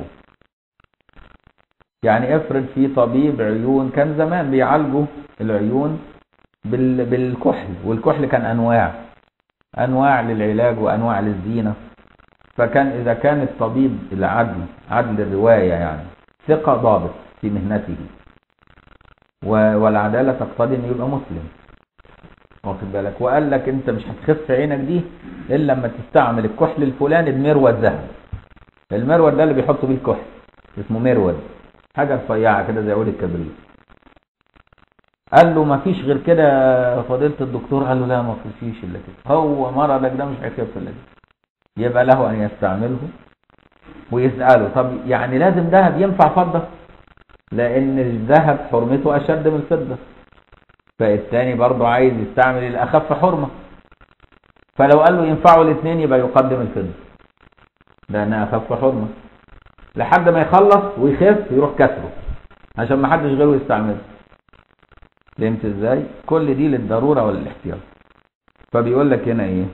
يعني افرض في طبيب عيون كان زمان بيعالجوا العيون بالكحل، والكحل كان أنواع للعلاج وأنواع للزينة، فكان إذا كان الطبيب العدل عدل الرواية يعني ثقة ضابط في مهنته، والعدالة تقتضي انه يبقى مسلم، واخد بالك؟ وقال لك انت مش هتخف عينك دي الا لما تستعمل الكحل الفلاني بمرود ذهب. المرود ده اللي بيحطوا بيه الكحل اسمه مرود، حاجه رفيعه كده زي عود الكبريت. قال له ما فيش غير كده فضيله الدكتور؟ قال له لا ما فيش الا كده، هو مرضك ده مش هيخف الا كده. يبقى له ان يستعمله ويساله طب يعني لازم ذهب ينفع فضه؟ لان الذهب حرمته اشد من الفضه، فالتاني برضه عايز يستعمل الاخف حرمه، فلو قال له ينفعوا الاثنين يبقى يقدم الفضه لانها اخف حرمه، لحد ما يخلص ويخف يروح كسره عشان ما حدش غيره يستعمله. فهمت ازاي؟ كل دي للضروره وللاحتياط. فبيقول لك هنا ايه؟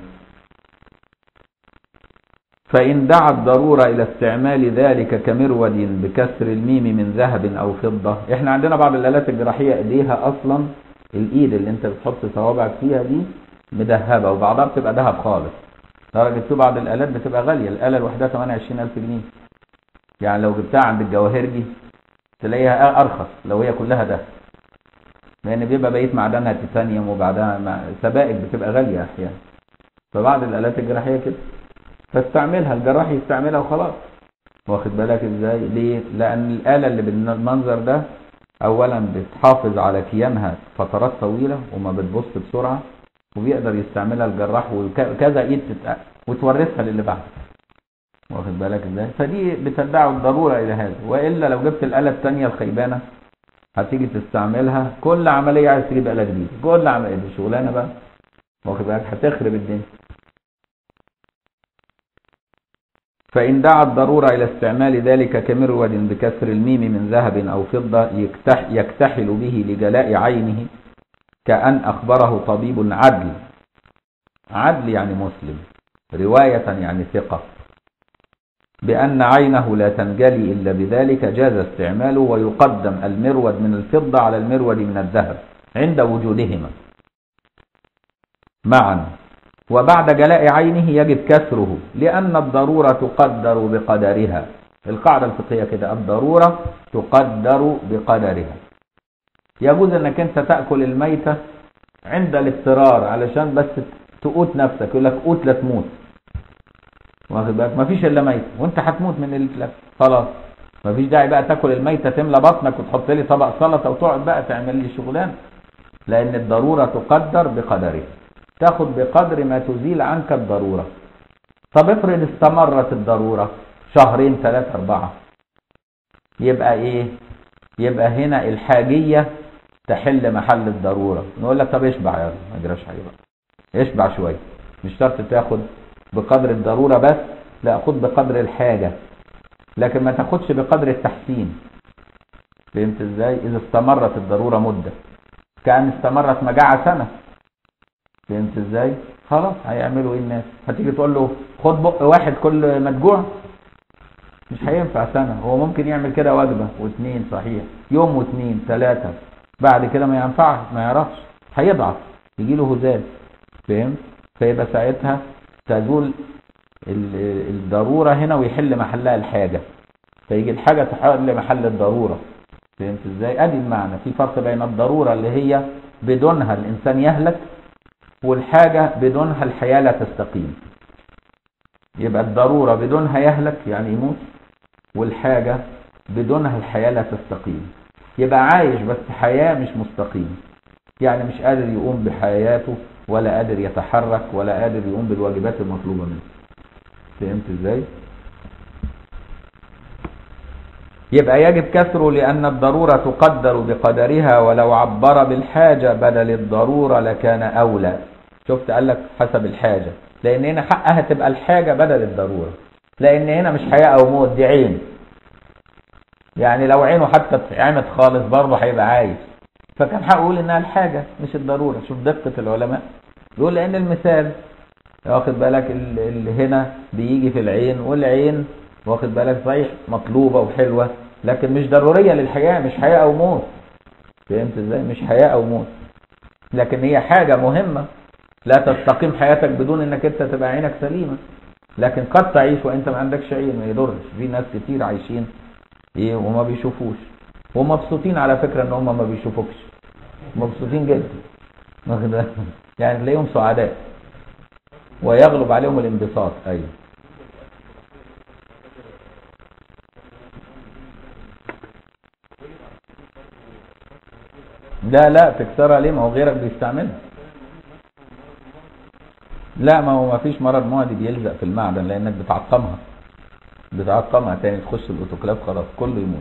فإن دعت ضرورة إلى استعمال ذلك كمرود بكسر الميم من ذهب أو فضة. إحنا عندنا بعض الآلات الجراحية إيديها أصلا الإيد اللي أنت بتحط صوابعك فيها دي مذهبة، وبعضها بتبقى ذهب خالص، درجة في بعض الآلات بتبقى غالية، الآلة الوحدة 28,000 جنيه. يعني لو جبتها عند الجواهرجي تلاقيها أرخص لو هي كلها ذهب، لأن بيبقى بقيت معدنها تيتانيوم وبعدها سبائك بتبقى غالية أحيانا. فبعض الآلات الجراحية كده، فاستعملها الجراح يستعملها وخلاص، واخد بالك ازاي؟ ليه؟ لان الآلة اللي بالمنظر ده اولا بتحافظ على كيانها فترات طويلة وما بتبص بسرعة، وبيقدر يستعملها الجراح وكذا ايد وتورثها للي بعده، واخد بالك ازاي؟ فدي بتدعو الضرورة الى هذا، والا لو جبت الآلة الثانية الخيبانة هتيجي تستعملها كل عملية عايز تجيب آلة جديدة، كل عملية دي شغلانة بقى، واخد بالك؟ هتخرب الدنيا. فإن دعت الضرورة إلى استعمال ذلك كمرود بكسر الميم من ذهب أو فضة يكتحل به لجلاء عينه، كأن أخبره طبيب عدل، عدل يعني مسلم، رواية يعني ثقة، بأن عينه لا تنجلي إلا بذلك، جاز استعماله، ويقدم المرود من الفضة على المرود من الذهب عند وجودهما معا. وبعد جلاء عينه يجب كسره، لأن الضرورة تقدر بقدرها. القاعدة الفقهية كده، الضرورة تقدر بقدرها. يجوز أنك أنت تأكل الميتة عند الاضطرار علشان بس تقوت نفسك، يقول لك قوت لا تموت، واخد بالك؟ مفيش الا ميته وانت هتموت من الاكل، خلاص مفيش داعي بقى تاكل الميته تملى بطنك وتحط لي طبق سلطه وتقعد بقى تعمل لي شغلان، لان الضروره تقدر بقدرها، تاخد بقدر ما تزيل عنك الضروره. طب افرض استمرت الضروره شهرين 3 4، يبقى ايه؟ يبقى هنا الحاجيه تحل محل الضروره. نقول لك طب اشبع يا ما يجراش حاجه بقى، اشبع شويه، مش شرط تاخد بقدر الضرورة بس، لا خد بقدر الحاجة، لكن ما تاخدش بقدر التحسين. فهمت ازاي؟ اذا استمرت الضرورة مدة، كأن استمرت مجاعة سنة، فهمت ازاي؟ خلاص هيعملوا ايه الناس؟ هتيجي تقول له خد بق واحد كل ما تجوع؟ مش هينفع سنة. هو ممكن يعمل كده وجبة واثنين، صحيح، يوم واثنين 3، بعد كده ما ينفعش، ما يعرفش، هيضعف، يجيله هزال، فهمت؟ فيبقى ساعتها تزول الضرورة هنا ويحل محلها الحاجة، فيجي الحاجة تحل محل الضرورة. فهمت ازاي؟ ادي المعنى. في فرق بين الضرورة اللي هي بدونها الانسان يهلك، والحاجة بدونها الحياة لا تستقيم. يبقى الضرورة بدونها يهلك يعني يموت، والحاجة بدونها الحياة لا تستقيم، يبقى عايش بس حياة مش مستقيم، يعني مش قادر يقوم بحياته، ولا قادر يتحرك، ولا قادر يقوم بالواجبات المطلوبة منه. فهمت ازاي؟ يبقى يجب كسره، لأن الضرورة تقدر بقدرها، ولو عبر بالحاجة بدل الضرورة لكان أولى. شفت؟ قال لك حسب الحاجة، لأن هنا حقها تبقى الحاجة بدل الضرورة، لأن هنا مش حياة أو موت، دي عين. يعني لو عينه حتى اتعمت خالص برضه هيبقى عايش، فكان هقول انها الحاجة مش الضرورة. شوف دقة العلماء، يقول لان المثال واخد بالك اللي هنا بيجي في العين، والعين واخد بالك صحيح مطلوبة وحلوة، لكن مش ضرورية للحياة، مش حياة او موت. فهمت ازاي؟ مش حياة او موت، لكن هي حاجة مهمة، لا تستقيم حياتك بدون انك انت تبقى عينك سليمة، لكن قد تعيش وانت ما عندكش عين، ما يضرش. في ناس كتير عايشين ايه وما بيشوفوش، ومبسوطين على فكرة ان هم ما بيشوفوكش، مبسوطين جدا، يعني تلاقيهم سعداء ويغلب عليهم الانبساط. ايوه لا تكسرها ليه؟ ما هو غيرك بيستعملها. لا، ما هو ما فيش مرض معدي بيلزق في المعدن، لانك بتعقمها تاني، تخش الاوتوكلاف خلاص كله يموت.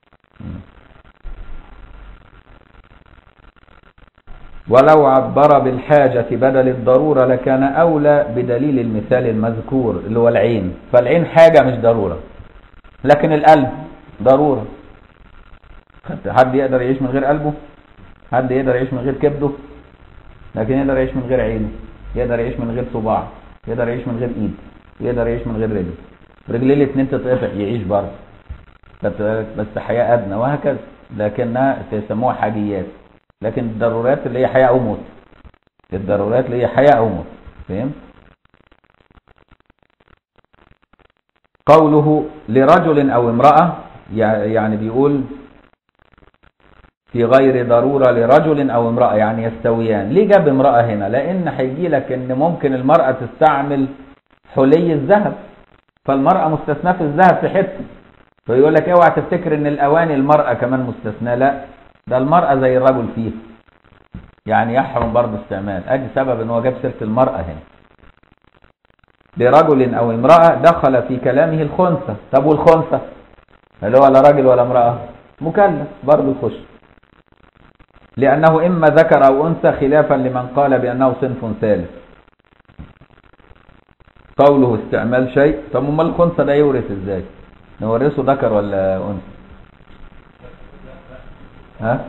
ولو عبر بالحاجة بدل الضرورة لكان أولى، بدليل المثال المذكور اللي هو العين. فالعين حاجة مش ضرورة، لكن القلب ضرورة. حد يقدر يعيش من غير قلبه؟ حد يقدر يعيش من غير كبده؟ لكن يقدر يعيش من غير عينه، يقدر يعيش من غير صباع، يقدر يعيش من غير ايد، يقدر يعيش من غير رجل، رجليه الاثنين تتقطع يعيش برضه، بس حياة أدنى، وهكذا. لكنها تسموها حاجيات، لكن الضرورات اللي هي حياة أو موت، الضرورات اللي هي حياة أو موت. فهمت؟ قوله لرجل أو امرأة، يعني بيقول في غير ضرورة لرجل أو امرأة، يعني يستويان. ليه جاب امرأة هنا؟ لأن هيجي لك إن ممكن المرأة تستعمل حلي الذهب، فالمرأة مستثناة في الذهب في حتة، فيقول لك اوعى تفتكر ان الاواني المرأة كمان مستثناة، لا، ده المرأة زي الرجل فيه، يعني يحرم برضه استعمال. ادي سبب ان هو جاب سيرة المرأة هنا. لرجل او امرأة دخل في كلامه الخنثى. طب والخنثى اللي هو لا راجل ولا امرأة، مكلف برضه يخش، لانه اما ذكر او انثى، خلافا لمن قال بانه صنف ثالث. قوله استعمال شيء. طب امال الخنثى ده يورث ازاي؟ نورثه ذكر ولا انثى؟ ها؟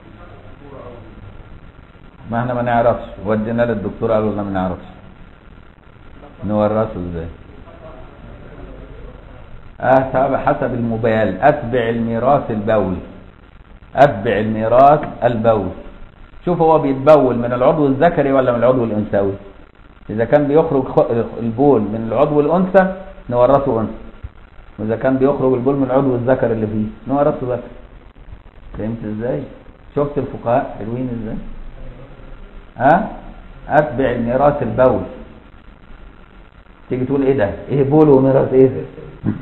ما احنا ما نعرفش، ودينا للدكتور قالوا لنا ما نعرفش نورثه ازاي. حسب المبال. اتبع الميراث البول، اتبع الميراث البول. شوف هو بيتبول من العضو الذكري ولا من العضو الانثوي. اذا كان بيخرج البول من العضو الانثى نورثه انثى، واذا كان بيخرج البول من العضو الذكر اللي فيه نورثه ذكر. فهمت ازاي؟ شفت الفقهاء حلوين ازاي؟ اتبع الميراث البول. تيجي تقول ايه ده؟ ايه بول وميراث ايه ده؟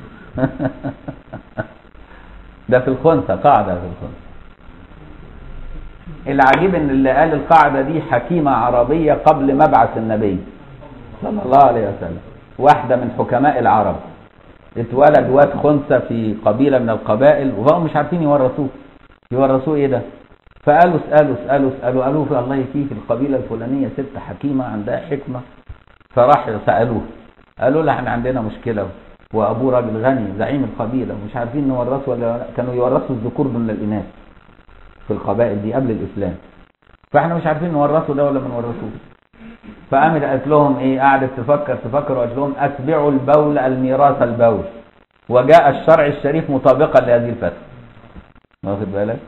ده في الخنثى، قاعده في الخنثى. العجيب ان اللي قال القاعده دي حكيمه عربيه قبل مبعث النبي صلى الله عليه وسلم، واحده من حكماء العرب. اتولد واد خنثى في قبيله من القبائل وهم مش عارفين يورثوه ايه ده. فقالوا اسالوا قالوا في الله يكفيك القبيله الفلانيه ست حكيمه عندها حكمه. فراح سالوه قالوا له احنا عندنا مشكله وابوه راجل غني زعيم القبيله ومش عارفين نورثه ولا لا. كانوا يورثوا الذكور دون الاناث في القبائل دي قبل الاسلام، فاحنا مش عارفين نورثه ده ولا ما نورثوش. فقامت قالت لهم ايه؟ قعدت تفكر وقالت لهم اتبعوا البول الميراث البول. وجاء الشرع الشريف مطابقا لهذه الفتوى. واخد بالك؟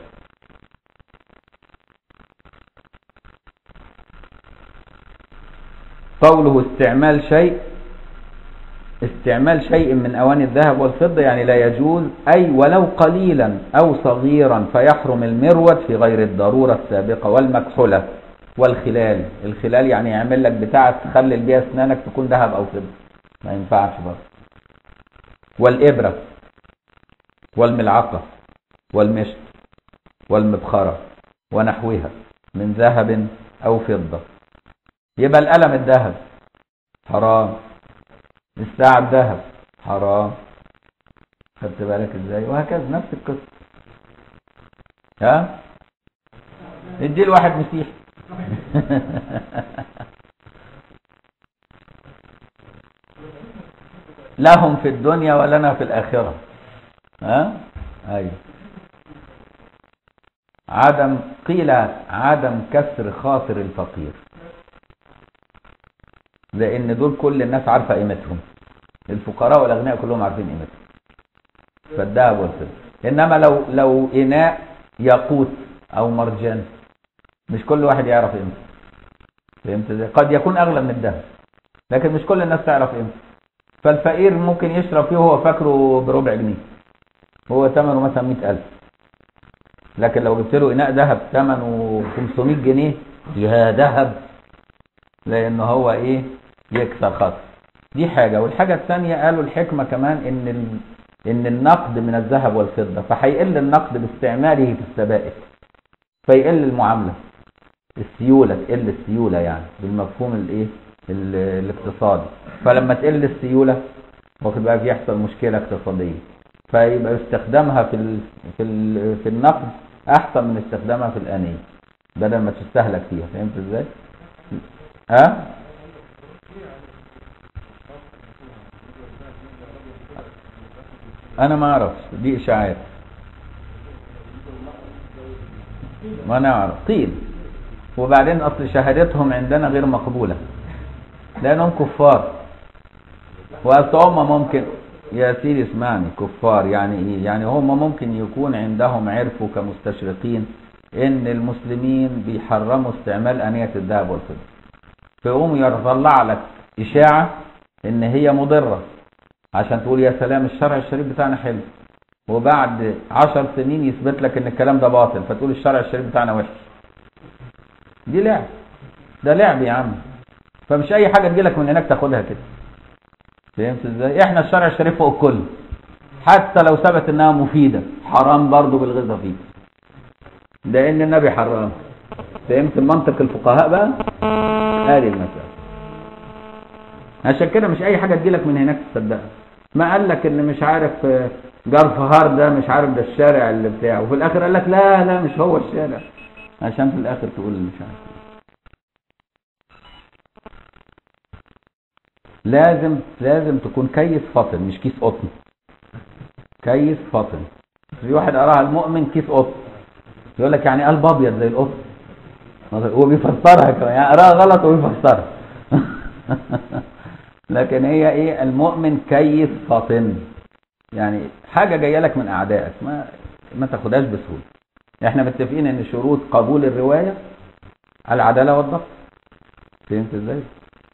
قوله استعمال شيء من اواني الذهب والفضه يعني لا يجوز، اي ولو قليلا او صغيرا، فيحرم المروت في غير الضروره السابقه والمكحله والخلال. الخلال يعني يعمل لك بتاعه تخلل بيها اسنانك تكون ذهب او فضه، ما ينفعش برضه. والابره والملعقه والمشط والمبخره ونحوها من ذهب او فضه. يبقى القلم الذهب حرام، الساعة الذهب حرام. خدت بالك ازاي؟ وهكذا نفس القصة. ادي الواحد مسيح. لهم في الدنيا ولنا في الآخرة. ايوه. قيل عدم كسر خاطر الفقير، لان دول كل الناس عارفه قيمتهم، الفقراء والاغنياء كلهم عارفين قيمتهم، فالذهب والفضه. انما لو اناء ياقوت او مرجان مش كل واحد يعرف قيمته. فهمت ازاي؟ قد يكون اغلى من الذهب لكن مش كل الناس تعرف قيمته. فالفقير ممكن يشرب فيه وهو فاكره بربع جنيه، هو ثمنه مثلا 100,000، لكن لو جبت له اناء ذهب ثمنه 500 جنيه يا ذهب، لانه هو ايه؟ يكسر خاطر. دي حاجه. والحاجه الثانيه قالوا الحكمه كمان ان النقد من الذهب والفضه، فهيقل النقد باستعماله في السبائك، فيقل المعامله، السيوله تقل، السيوله يعني بالمفهوم الايه الاقتصادي. فلما تقل السيوله واخد بالك يحصل مشكله اقتصاديه، فيبقى استخدامها في النقد احسن من استخدامها في الانيه بدل ما تستهلك فيها. فهمت ازاي؟ انا ما اعرفش، دي اشاعات ما نعرف. قيل. وبعدين اصل شهادتهم عندنا غير مقبوله لانهم كفار، واصل هم ممكن يا سيدي اسمعني كفار يعني ايه؟ يعني هم ممكن يكون عندهم عرفوا كمستشرقين ان المسلمين بيحرموا استعمال انيه الذهب والفضه، فيقوم يطلع لك اشاعه ان هي مضره عشان تقول يا سلام الشرع الشريف بتاعنا حلو، وبعد 10 سنين يثبت لك ان الكلام ده باطل فتقول الشرع الشريف بتاعنا وحش. دي لعب، ده لعب يا عم. فمش اي حاجه تجيلك من هناك تاخدها كده. فهمت ازاي؟ احنا الشرع الشريف فوق الكل، حتى لو ثبت انها مفيده حرام برضه بالغذاء فيه لان النبي حرام. فهمت المنطق الفقهاء بقى؟ هذه المسألة. عشان كده مش اي حاجة تجيلك من هناك تصدقها. ما قال لك ان مش عارف جرفهار ده مش عارف ده الشارع اللي بتاعه، وفي الاخر قال لك لا مش هو الشارع، عشان في الاخر تقول مش عارف. لازم تكون كيس فاطن مش كيس قطن. كيس فاطن. في واحد قراها المؤمن كيس قطن يقول لك يعني قلب ابيض زي القطن، هو بيفسرها كمان يعني قراها غلط وبيفسرها. لكن هي ايه؟ المؤمن كيس فاطن، يعني حاجه جايه لك من اعدائك ما تاخدهاش بسهوله. احنا متفقين ان شروط قبول الروايه العداله والضبط. فهمت ازاي؟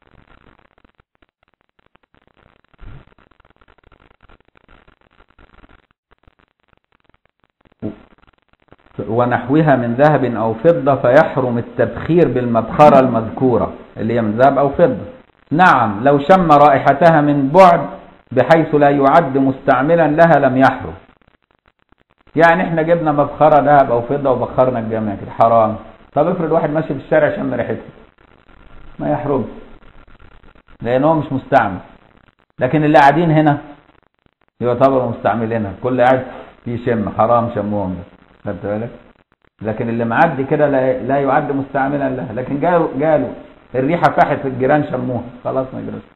ونحوها من ذهب أو فضة فيحرم التبخير بالمبخرة المذكورة اللي هي من ذهب أو فضة. نعم لو شم رائحتها من بعد بحيث لا يعد مستعملا لها لم يحرم. يعني احنا جبنا مبخرة ذهب أو فضة وبخرنا الجامع كده حرام. طب افرض واحد ماشي في الشارع شم ريحتها، ما يحرمش لأنه مش مستعمل. لكن اللي قاعدين هنا يعتبروا مستعملينها، كل قاعد في شم حرام شموهم ده. خدت بالك؟ لكن اللي معدي كده لا يعد مستعملا لها، لكن جاله الريحه فاحت في الجيران شموها خلاص ما يجراش.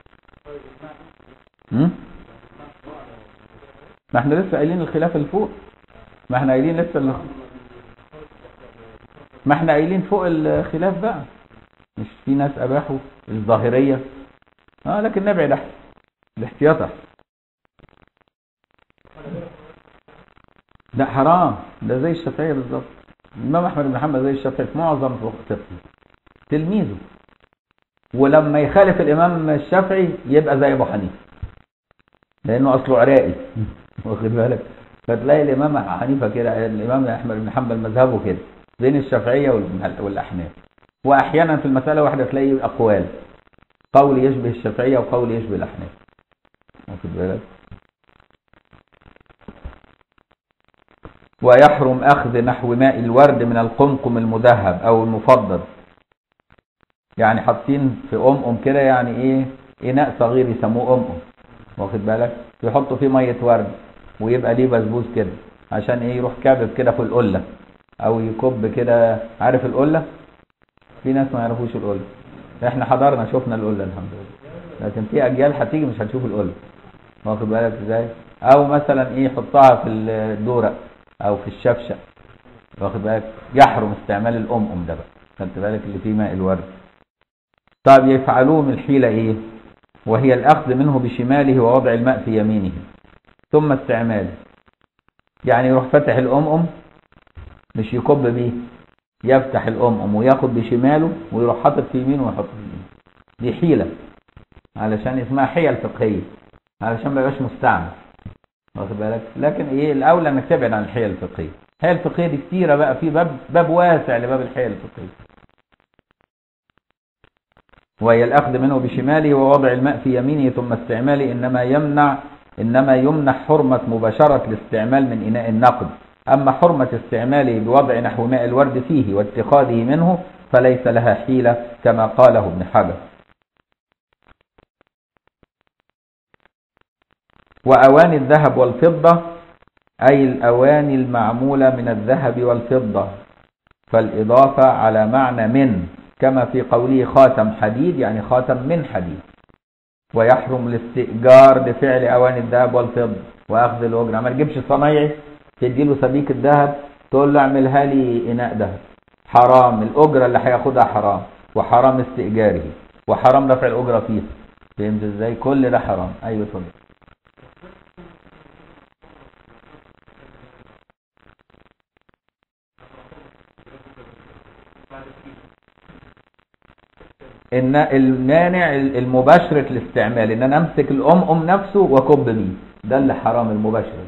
ما احنا لسه قايلين الخلاف اللي فوق، ما احنا قايلين لسه ما احنا قايلين فوق الخلاف بقى. مش في ناس اباحوا الظاهريه لكن نبعد احسن الاحتياط احسن. ده حرام، ده زي الشافعيه بالظبط. الامام احمد بن حنبل زي الشافعي في معظم فقهه تلميذه، ولما يخالف الامام الشافعي يبقى زي ابو حنيفه لانه اصله عراقي. واخد بالك؟ فتلاقي الامام حنيفه كده، الامام احمد بن حنبل مذهبه كده بين الشافعيه والاحناف. واحيانا في المساله واحده تلاقي اقوال، قول يشبه الشافعيه وقول يشبه الاحناف. واخد بالك؟ ويحرم أخذ نحو ماء الورد من القمقم المذهب أو المفضل. يعني حاطين في أمقم كده، يعني إيه؟ إناء صغير يسموه أمقم. واخد بالك؟ يحطوا فيه مية ورد ويبقى ليه بسبوس كده، عشان إيه؟ يروح كابب كده في القلة أو يكب كده. عارف القلة؟ في ناس ما يعرفوش القلة. إحنا حضرنا شفنا القلة الحمد لله، لكن في أجيال هتيجي مش هتشوف القلة. واخد بالك إزاي؟ أو مثلا إيه؟ يحطها في الدورق او في الشفشة. واخد بالك؟ يحرم استعمال الأمقم ده بقى. خدت بالك؟ اللي فيه ماء الورد. طيب يفعلوه من الحيلة ايه؟ وهي الاخذ منه بشماله ووضع الماء في يمينه ثم استعماله. يعني يروح فتح الأمقم، مش يكب بيه، يفتح الأمقم وياخد بشماله ويروح حاطط في يمينه ويحط في يمينه. دي حيلة، علشان اسمها حيل فقهية، علشان ما يبقاش مستعمل. واخد بالك؟ لكن ايه الاولى انك تبعد عن الحيل الفقهيه. الحيل الفقهيه دي كتيره بقى، في باب واسع لباب الحيل الفقهيه. وهي الاخذ منه بشماله ووضع الماء في يمينه ثم استعماله، انما يمنع حرمه مباشره الاستعمال من اناء النقد. اما حرمه استعماله بوضع نحو ماء الورد فيه واتخاذه منه فليس لها حيله كما قاله ابن حجر. وأواني الذهب والفضة أي الأواني المعمولة من الذهب والفضة، فالإضافة على معنى من، كما في قوله خاتم حديد يعني خاتم من حديد. ويحرم الاستئجار بفعل أواني الذهب والفضة وأخذ الأجرة. ما تجيبش صنايعي تدي له سبيك الذهب تقول له اعملها لي إناء ذهب، حرام. الأجرة اللي هياخدها حرام، وحرام استئجاره، وحرام دفع الأجرة فيه. فهمت ازاي؟ كل ده حرام. أيوة اتفضل. ان المانع المباشر الاستعمال ان انا امسك الأمقم نفسه واكب بيه، ده اللي حرام المباشر.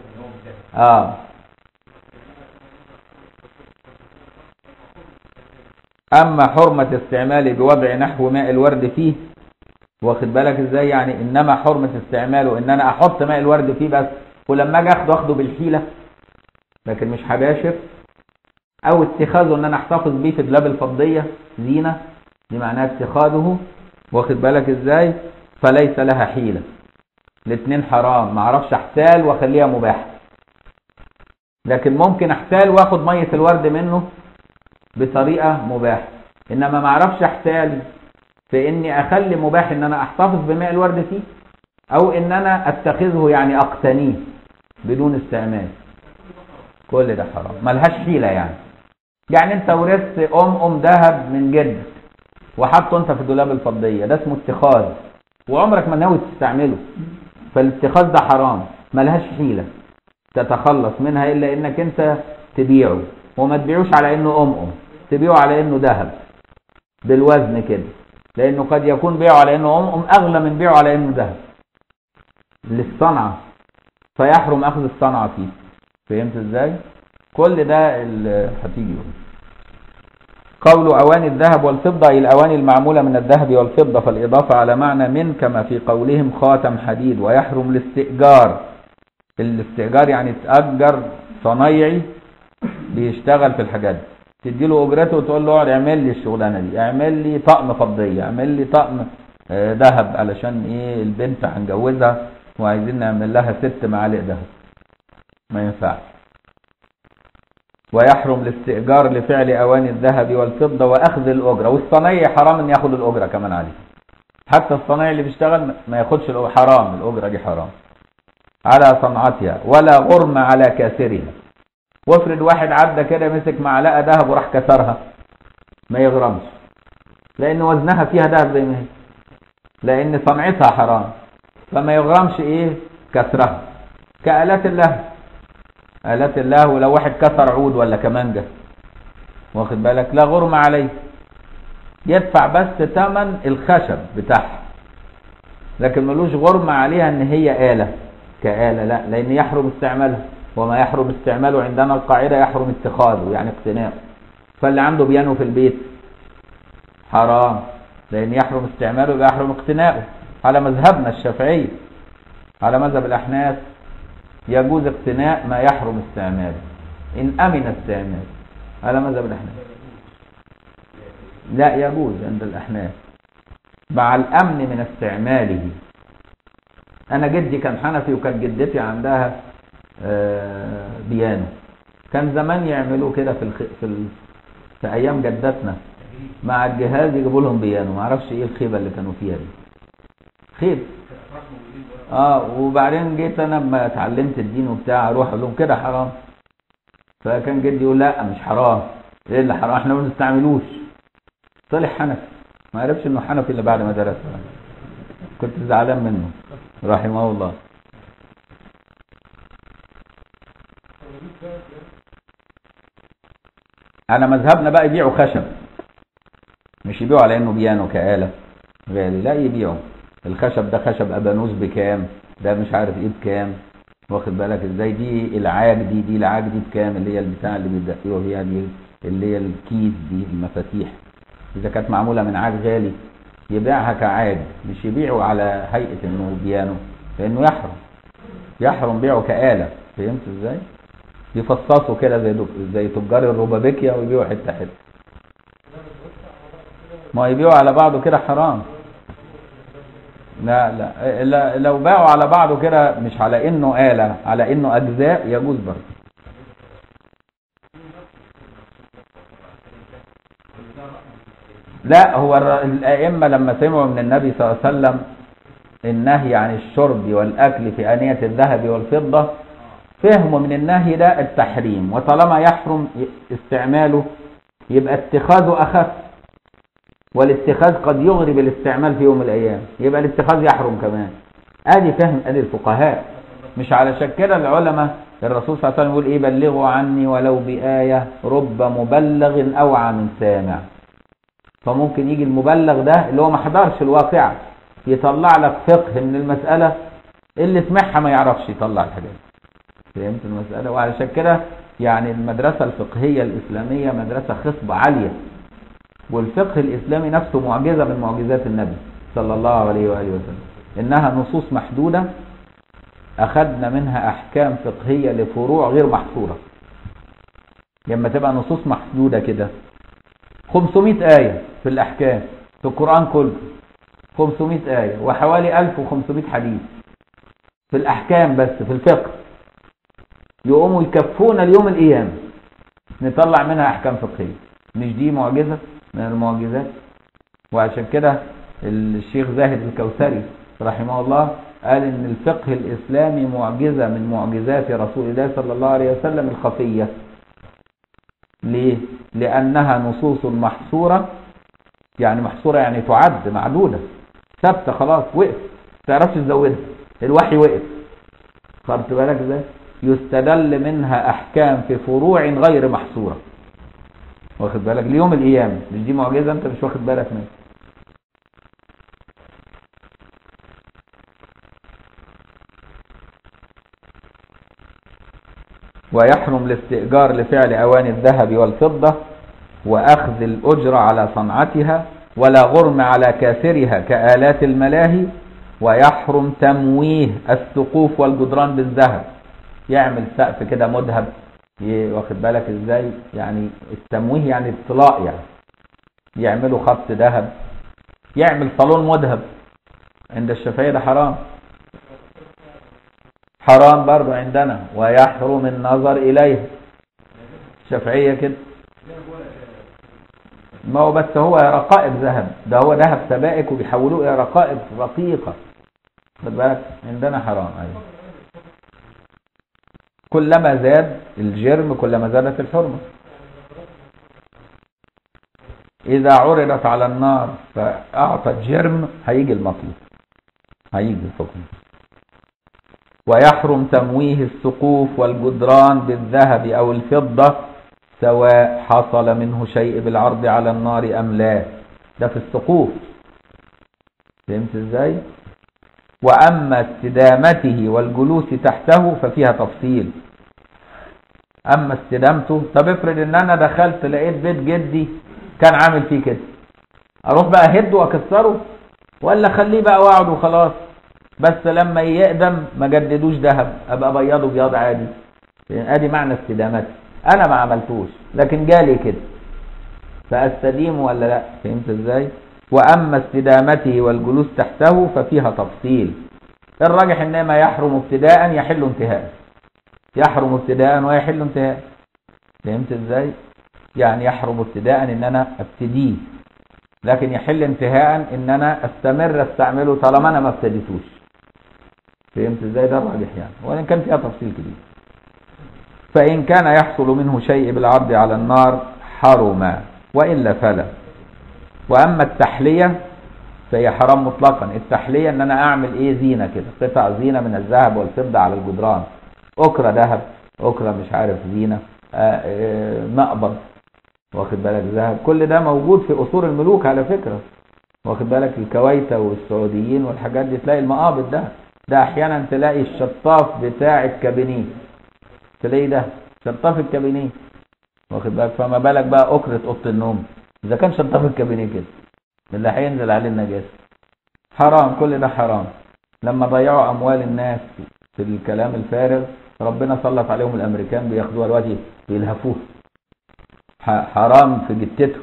اما حرمة استعماله بوضع نحو ماء الورد فيه، واخد بالك ازاي؟ يعني انما حرمة استعماله ان انا احط ماء الورد فيه بس، ولما اجي اخده بالحيلة لكن مش هباشر. او اتخاذه ان انا احتفظ بيه في دولاب الفضية زينة، دي معناها اتخاذه. واخد بالك ازاي؟ فليس لها حيلة. الاثنين حرام. ما اعرفش احتال واخليها مباحة، لكن ممكن احتال واخد مية الورد منه بطريقة مباحة. انما ما اعرفش احتال في اني اخلي مباح ان انا احتفظ بماء الورد فيه، او ان انا اتخذه يعني اقتنيه بدون استعمال. كل ده حرام، ملهاش حيلة يعني انت ورثت ذهب من جدك وحطه انت في دولاب الفضية، ده اسمه اتخاذ وعمرك ما ناوي تستعمله، فالاتخاذ ده حرام، ملهاش حيلة تتخلص منها الا انك انت تبيعه، وما تبيعوش على انه تبيعه على انه ذهب بالوزن كده، لانه قد يكون بيعه على انه اغلى من بيعه على انه ذهب للصنعة، فيحرم اخذ الصنعة فيه. فهمت ازاي؟ كل ده هتيجي قول اواني الذهب والفضة اي الاواني المعمولة من الذهب والفضة، فالاضافة على معنى من، كما في قولهم خاتم حديد. ويحرم الاستئجار، الاستئجار يعني تأجر صنايعي بيشتغل في الحاجات دي، تديله اجرته وتقول له اقعد اعمل لي الشغلانه دي، اعمل لي طقم فضيه، اعمل لي طقم ذهب، علشان ايه البنت هنجوزها وعايزين نعمل لها 6 معالق ذهب، ما ينفعش. ويحرم الاستئجار لفعل اواني الذهب والفضه واخذ الاجره، والصنايعي حرام ان ياخد الاجره كمان عليه، حتى الصنايعي اللي بيشتغل ما ياخدش الأجرة، حرام، الاجره دي حرام على صنعتها. ولا غرم على كاسرها، وافرض واحد عدى كده مسك معلقه ذهب وراح كسرها، ما يغرمش، لان وزنها فيها ذهب زي ما هي، لان صنعتها حرام، فما يغرمش كسرها. كآلات اللهو، آلات اللهو لو واحد كسر عود ولا كمانجة، واخد بالك، لا غرم عليه، يدفع بس ثمن الخشب بتاعها، لكن ملوش غرم عليها ان هي آلة كآلة، لا، لان يحرم استعمالها، وما يحرم استعماله عندنا القاعدة يحرم اتخاذه يعني اقتناؤه. فاللي عنده بيانو في البيت حرام، لان يحرم استعماله يبقى يحرم اقتناؤه على مذهبنا الشافعي. على مذهب الأحناف يجوز اقتناء ما يحرم استعماله إن أمن استعماله، على مذهب الأحناف. لا يجوز عند الأحناف مع الأمن من استعماله. أنا جدي كان حنفي وكانت جدتي عندها بيانو، كان زمان يعملوا كده في أيام جدتنا مع الجهاز يجيبوا لهم بيانو، ما اعرفش ايه الخيبة اللي كانوا فيها دي، خيب. وبعدين جيت انا لما اتعلمت الدين وبتاع اروح اقول لهم كده حرام، فكان جدي يقول لا مش حرام. ايه اللي حرام؟ احنا ما بنستعملوش. طلع حنفي، ما عرفش انه حنفي الا بعد ما درس، كنت زعلان منه رحمه الله. انا مذهبنا بقى يبيعوا خشب، مش يبيعوا على انه بيانو كآلة غالي، لا، يبيعوا الخشب ده خشب ابانوس بكام، ده مش عارف ايه بكام، واخد بالك ازاي، دي العاج دي العاج دي بكام، اللي هي البتاع اللي بيدققوا فيها دي، اللي هي الكيس دي المفاتيح، اذا كانت معموله من عاج غالي يبيعها كعاج، مش يبيعوا على هيئه انه بيانو، لانه يحرم بيعه كآلة. فهمت ازاي؟ يفصصوا كده زي تجار الروبابيكيا ويبيعوا حته حته، ما يبيعوا على بعضه كده حرام. لا لو باعوا على بعضه كده مش على انه آلة، على انه اجزاء، يجوز برضه. لا، هو الائمه لما سمعوا من النبي صلى الله عليه وسلم النهي عن الشرب والاكل في آنية الذهب والفضة، فهموا من النهي ده التحريم، وطالما يحرم استعماله يبقى اتخاذه اخف، والاتخاذ قد يغرب الاستعمال في يوم من الايام، يبقى الاتخاذ يحرم كمان. ادي فهم ادي الفقهاء، مش على كده العلماء الرسول صلى الله عليه وسلم يقول بلغوا عني ولو بآية رب مبلغ اوعى من سامع. فممكن يجي المبلغ ده اللي هو ما حضرش الواقع يطلع لك فقه من المسألة، اللي سمعها ما يعرفش يطلع الحاجات. فهمت المسألة؟ وعلى كده يعني المدرسة الفقهية الإسلامية مدرسة خصبة عالية، والفقه الإسلامي نفسه معجزة من معجزات النبي صلى الله عليه وآله وسلم، إنها نصوص محدودة أخذنا منها أحكام فقهية لفروع غير محصورة. لما تبقى نصوص محدودة كده 500 آية في الأحكام في القرآن كله، 500 آية وحوالي 1500 حديث في الأحكام بس في الفقه، يقوموا يكفونا اليوم القيامة نطلع منها أحكام فقهية. مش دي معجزة من المعجزات؟ وعشان كده الشيخ زاهد الكوثري رحمه الله قال ان الفقه الاسلامي معجزة من معجزات رسول الله صلى الله عليه وسلم الخفية. ليه؟ لانها نصوص محصورة، يعني محصورة يعني تعد معدودة ثابتة خلاص، وقف تعرفش تزودها، الوحي وقف. خدت بالك ازاي؟ يستدل منها احكام في فروع غير محصورة، واخد بالك؟ ليوم القيامة. مش دي معجزة انت مش واخد بالك منها؟ ويحرم الاستئجار لفعل اواني الذهب والفضة واخذ الاجرة على صنعتها، ولا غرم على كاسرها كآلات الملاهي. ويحرم تمويه السقوف والجدران بالذهب، يعمل سقف كده مذهب، واخد بالك ازاي؟ يعني التمويه يعني الطلاء، يعني يعملوا خط ذهب، يعمل صالون مذهب. عند الشافعية ده حرام، حرام برضه عندنا. ويحرم النظر إليه، الشافعية كده. ما هو بس هو رقائق ذهب، ده هو ذهب سبائك وبيحولوه إلى رقائق رقيقة، خد بالك؟ عندنا حرام. أيوة. كلما زاد الجرم كلما زادت الحرمة. إذا عرضت على النار فأعطت جرم هيجي المطلوب، هيجي الحكم. ويحرم تمويه السقوف والجدران بالذهب أو الفضة سواء حصل منه شيء بالعرض على النار أم لا. ده في السقوف، فهمت ازاي؟ وأما استدامته والجلوس تحته ففيها تفصيل. أما استدامته، طب افرض ان انا دخلت لقيت بيت جدي كان عامل فيه كده، اروح بقى اهده واكسره ولا خليه بقى واقعد وخلاص؟ بس لما يقدم ما جددوش ذهب ابقى بيضه بياض عادي. ادي معنى استدامته، انا ما عملتوش لكن جالي كده فاستديم ولا لا؟ فهمت ازاي؟ واما استدامته والجلوس تحته ففيها تفصيل. الراجح انما يحرم ابتداء يحل انتهاء، يحرم ابتداء ويحل انتهاء. فهمت ازاي؟ يعني يحرم ابتداء ان انا ابتديه، لكن يحل انتهاء ان انا استمر استعمله طالما انا ما ابتديتوش. فهمت ازاي؟ ده الراجح يعني، وان كان فيها تفصيل كبير. فان كان يحصل منه شيء بالعرض على النار حرم، والا فلا. واما التحلية فهي حرام مطلقا. التحلية ان انا اعمل ايه؟ زينة كده، قطع زينة من الذهب والفضة على الجدران، اكرة ذهب، اكرة مش عارف زينة، مقبض، واخد بالك؟ ذهب. كل ده موجود في اصول الملوك على فكرة، واخد بالك؟ الكويتة والسعوديين والحاجات دي تلاقي المقابض ده احيانا تلاقي الشطاف بتاع الكابينيه، تلاقي ده شطاف الكابينيه، واخد بالك؟ فما بالك بقى اكرة اوضه النوم اذا كان شطاف الكابينيه كده اللي هينزل عليه النجاسة. حرام، كل ده حرام. لما ضيعوا اموال الناس في الكلام الفارغ ربنا سلط عليهم الامريكان بياخدوها دلوقتي بيلهفوها، حرام في جتته.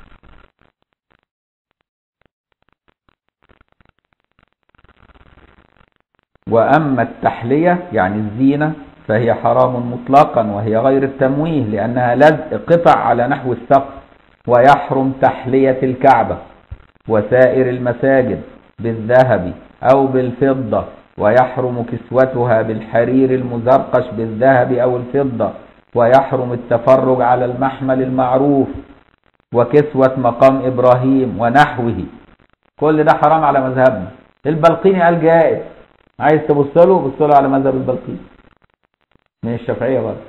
واما التحلية يعني الزينة فهي حرام مطلقا، وهي غير التمويه لانها لزق قطع على نحو السقف. ويحرم تحلية الكعبة وسائر المساجد بالذهب او بالفضة، ويحرم كسوتها بالحرير المزرقش بالذهب او الفضة، ويحرم التفرج على المحمل المعروف وكسوة مقام ابراهيم ونحوه. كل ده حرام على مذهبنا. البلقيني قال جائز، عايز تبصله بصله على مذهب البلقيني من الشافعية برضه.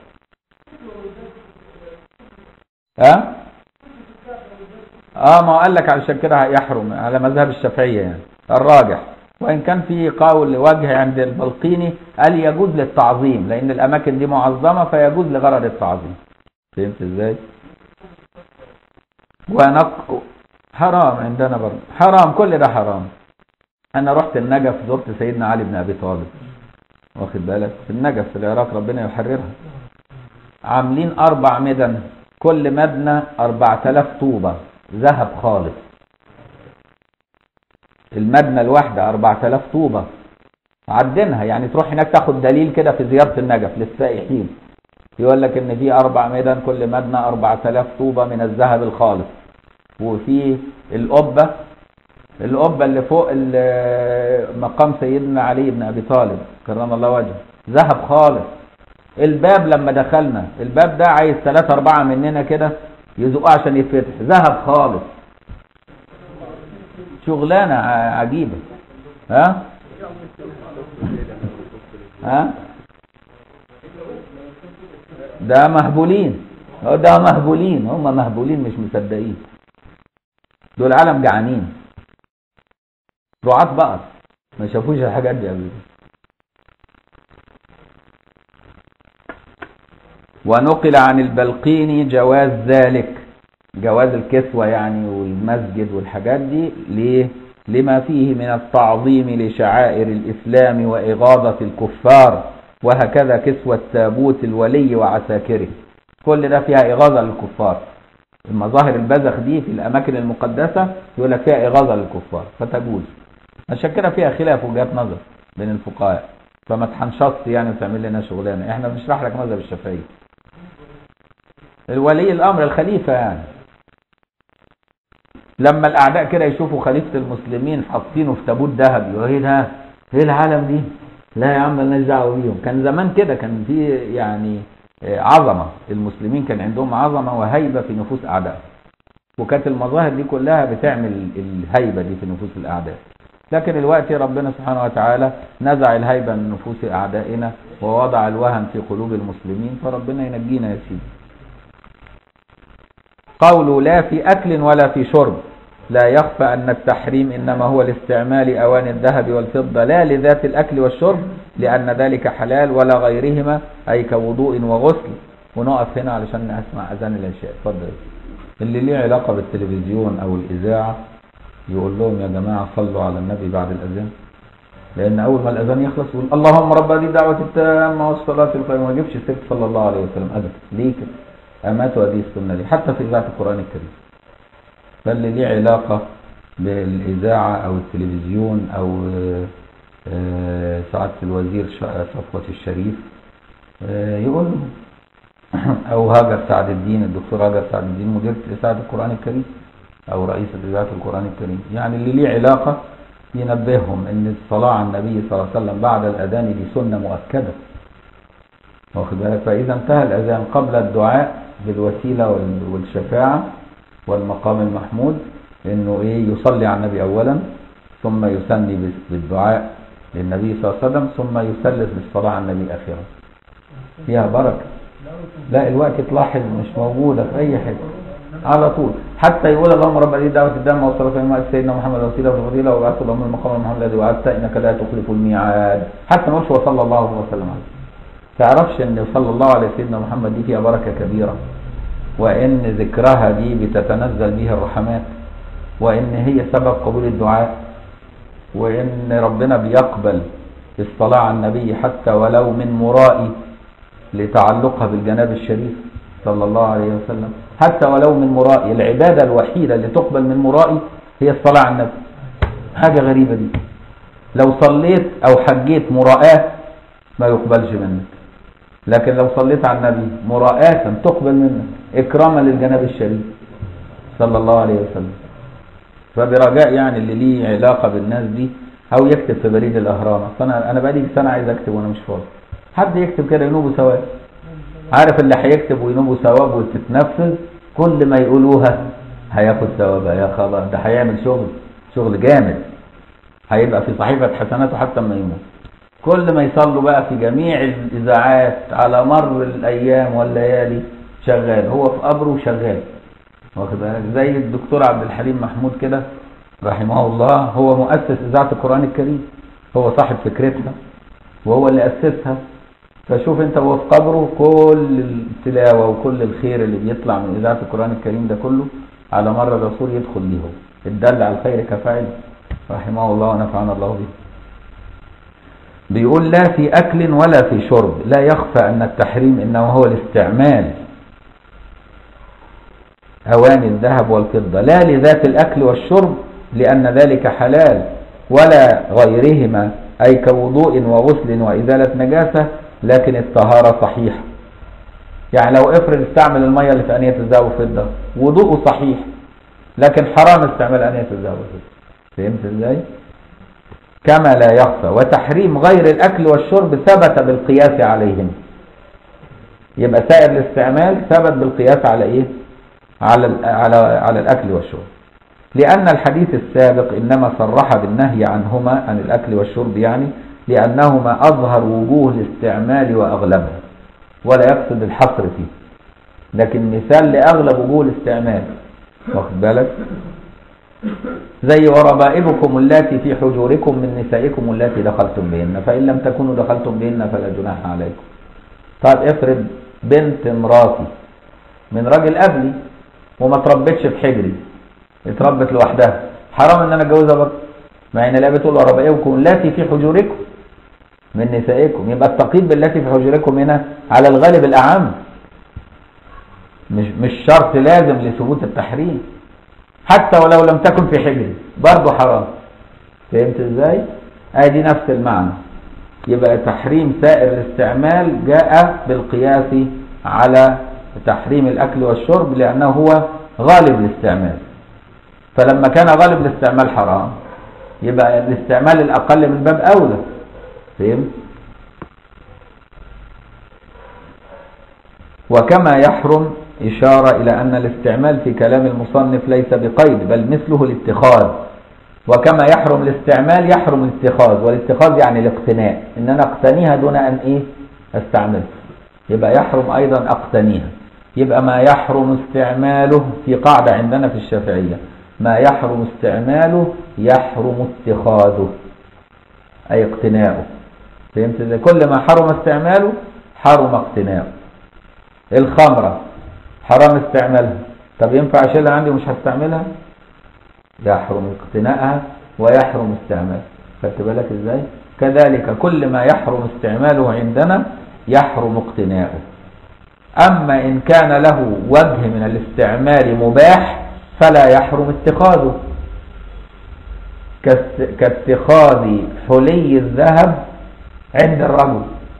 ما قال لك علشان كده يحرم على مذهب الشافعية يعني الراجح، وإن كان في قول وجه عند البلقيني قال يجوز للتعظيم لأن الأماكن دي معظمة فيجوز لغرض التعظيم. فهمت إزاي؟ حرام عندنا برضه، حرام، كل ده حرام. أنا رحت النجف زرت سيدنا علي بن أبي طالب، واخد بالك؟ في النجف في العراق ربنا يحررها، عاملين 4 مدن، كل مدنة 4000 طوبة ذهب خالص. المدنة الواحدة 4000 طوبة عدنها، يعني تروح هناك تاخد دليل كده في زيارة النجف للسائحين، يقول لك ان في 4 مدن كل مدنة 4000 طوبة من الذهب الخالص. وفي القبة اللي فوق مقام سيدنا علي بن أبي طالب كرم الله وجهه ذهب خالص. الباب لما دخلنا الباب ده عايز 3-4 مننا كده يزقوه عشان يتفتح، ذهب خالص. شغلانة عجيبة. ها ها ده مهبولين، هم مهبولين مش مصدقين. دول عالم جعانين، رعاة بقر ما شافوش الحاجات دي قبل. ونقل عن البلقيني جواز ذلك، جواز الكسوة يعني والمسجد والحاجات دي. ليه؟ لما فيه من التعظيم لشعائر الإسلام وإغاظة الكفار، وهكذا كسوة تابوت الولي وعساكره، كل ده فيها إغاظة للكفار. المظاهر البذخ دي في الأماكن المقدسة يقول لك فيها إغاظة للكفار فتجوز. عشان كده فيها خلاف وجهات نظر بين الفقهاء، فما تحنشطش يعني وتعمل لنا شغلانه. احنا بنشرح لك مذهب الشافعي. الولي الامر الخليفه يعني لما الاعداء كده يشوفوا خليفه المسلمين حاطينه في تابوت ذهب يقولوا ايه ده؟ ايه العالم دي؟ لا يا عم مالناش دعوه بيهم. كان زمان كده، كان في يعني عظمه، المسلمين كان عندهم عظمه وهيبه في نفوس اعدائهم، وكانت المظاهر دي كلها بتعمل الهيبه دي في نفوس الاعداء. لكن الوقت ربنا سبحانه وتعالى نزع الهيبة من نفوس أعدائنا ووضع الوهن في قلوب المسلمين، فربنا ينجينا يا سيدي. قوله لا في أكل ولا في شرب، لا يخفى أن التحريم إنما هو لاستعمال أواني الذهب والفضة لا لذات الأكل والشرب، لأن ذلك حلال ولا غيرهما، أي كوضوء وغسل. ونقف هنا علشان نسمع أذان العشاء. اتفضل. اللي ليه علاقة بالتلفزيون أو الإذاعة يقول لهم يا جماعة صلوا على النبي بعد الأذان، لأن أول ما الأذان يخلص يقول اللهم رب هذه الدعوة التامة والصلاة القائمة، ما يجيبش السيد صلى الله عليه وسلم أبدا. ليه كده؟ أماتوا هذه السنة ليه؟ حتى في إذاعة القرآن الكريم. فاللي ليه علاقة بالإذاعة أو التلفزيون أو سعادة الوزير صفوة الشريف يقول لهم أو هاجر سعد الدين، الدكتور هاجر سعد الدين مدير إذاعة القرآن الكريم أو رئيس إذاعة القرآن الكريم، يعني اللي ليه علاقة ينبههم إن الصلاة على النبي صلى الله عليه وسلم بعد الأذان دي سنة مؤكدة. واخد بالك؟ فإذا انتهى الأذان قبل الدعاء بالوسيلة والشفاعة والمقام المحمود إنه إيه يصلي على النبي أولا، ثم يثني بالدعاء للنبي صلى الله عليه وسلم، ثم يثلث بالصلاة على النبي آخرا. فيها بركة. لا الوقت تلاحظ مش موجودة في أي حتة على طول، حتى يقول اللهم رب هذه الدعوة التامة والصلاة والسلام سيدنا محمد الوسيلة والفضيلة وبعث اللهم المقام المحمود الذي وعدت إنك لا تخلف الميعاد، حتى ما هو صلى الله عليه وسلم عليه. تعرفش ان صلى الله على سيدنا محمد دي فيها بركة كبيرة، وان ذكرها دي بتتنزل بها الرحمات، وان هي سبب قبول الدعاء، وان ربنا بيقبل الصلاة على النبي حتى ولو من مرائي لتعلقها بالجناب الشريف صلى الله عليه وسلم، حتى ولو من مرائي. العبادة الوحيدة اللي تقبل من مرائي هي الصلاة على النبي. حاجة غريبة دي، لو صليت او حجيت مراءة ما يقبلش منك، لكن لو صليت على النبي مراءة تقبل منك إكراما للجناب الشريف صلى الله عليه وسلم. فبرجاء يعني اللي ليه علاقة بالناس دي أو يكتب في بريد الأهرام. أنا بقالي سنة عايز أكتب وأنا مش فاضي، حد يكتب كده ينوبوا ثواب. عارف اللي هيكتب وينوبوا ثواب وتتنفذ كل ما يقولوها هياخد ثوابها. يا خبر، ده هيعمل شغل جامد، هيبقى في صحيفة حسناته حتى ما يموت. كل ما يصلوا بقى في جميع الإذاعات على مر الأيام والليالي شغال، هو في قبره شغال. واخد بالك؟ زي الدكتور عبد الحليم محمود كده رحمه الله، هو مؤسس إذاعة القرآن الكريم، هو صاحب فكرتها وهو اللي أسسها. فشوف انت وهو في قبره كل التلاوة وكل الخير اللي بيطلع من إذاعة القرآن الكريم ده كله على مر الرسول يدخل ليه، الدل على الخير كفاعل رحمه الله ونفعنا الله به. بيقول لا في أكل ولا في شرب، لا يخفى أن التحريم إنما هو الاستعمال أواني الذهب والفضة لا لذات الأكل والشرب لأن ذلك حلال ولا غيرهما، أي كوضوء وغسل وإزالة نجاسة، لكن الطهارة صحيحة. يعني لو افرض استعمل المية اللي في أنية الذهب والفضة وضوءه صحيح لكن حرام استعمال آنية الذهب والفضة. فهمت ازاي؟ كما لا يخفى. وتحريم غير الأكل والشرب ثبت بالقياس عليهم. يبقى سائر الاستعمال ثبت بالقياس على ايه؟ على الأكل والشرب، لأن الحديث السابق إنما صرح بالنهي عنهما، عن الأكل والشرب يعني، لأنهما أظهر وجوه الاستعمال وأغلبها، ولا يقصد الحصر فيه، لكن مثال لأغلب وجوه الاستعمال. واخد بالك؟ زي وربائبكم اللاتي في حجوركم من نسائكم اللاتي دخلتم بهن فإن لم تكونوا دخلتم بهن فلا جناح عليكم. طيب افرض بنت مراتي من راجل قبلي وما تربتش في حجري، اتربت لوحدها، حرام ان انا اتجوزها برضه؟ مع ان الايه بتقول وربائبكم اللاتي في حجوركم من نسائكم، يبقى التقييد بالتي في حجوركم هنا على الغالب الأعم، مش شرط لازم لثبوت التحريم، حتى ولو لم تكن في حجري برضه حرام. فهمت ازاي؟ ادي نفس المعنى. يبقى تحريم سائر الاستعمال جاء بالقياس على تحريم الأكل والشرب، لأنه هو غالب الاستعمال، فلما كان غالب الاستعمال حرام يبقى الاستعمال الأقل من باب أولى. فهمت؟ وكما يحرم، إشارة إلى أن الاستعمال في كلام المصنف ليس بقيد بل مثله الاتخاذ. وكما يحرم الاستعمال يحرم الاتخاذ، والاتخاذ يعني الاقتناء، إن أنا أقتنيها دون أن أستعملها، يبقى يحرم أيضا أقتنيها. يبقى ما يحرم استعماله في قاعدة عندنا في الشافعية، ما يحرم استعماله يحرم اتخاذه، أي اقتناؤه. فهمت ازاي؟ كل ما حرم استعماله حرم اقتناؤه. الخمرة حرام استعمالها، طب ينفع اشيلها عندي ومش هستعملها؟ يحرم اقتناءها ويحرم استعمالها. خدت بالك ازاي؟ كذلك كل ما يحرم استعماله عندنا يحرم اقتناؤه. اما ان كان له وجه من الاستعمال مباح فلا يحرم اتخاذه، كاتخاذ حلي الذهب عند الرجل،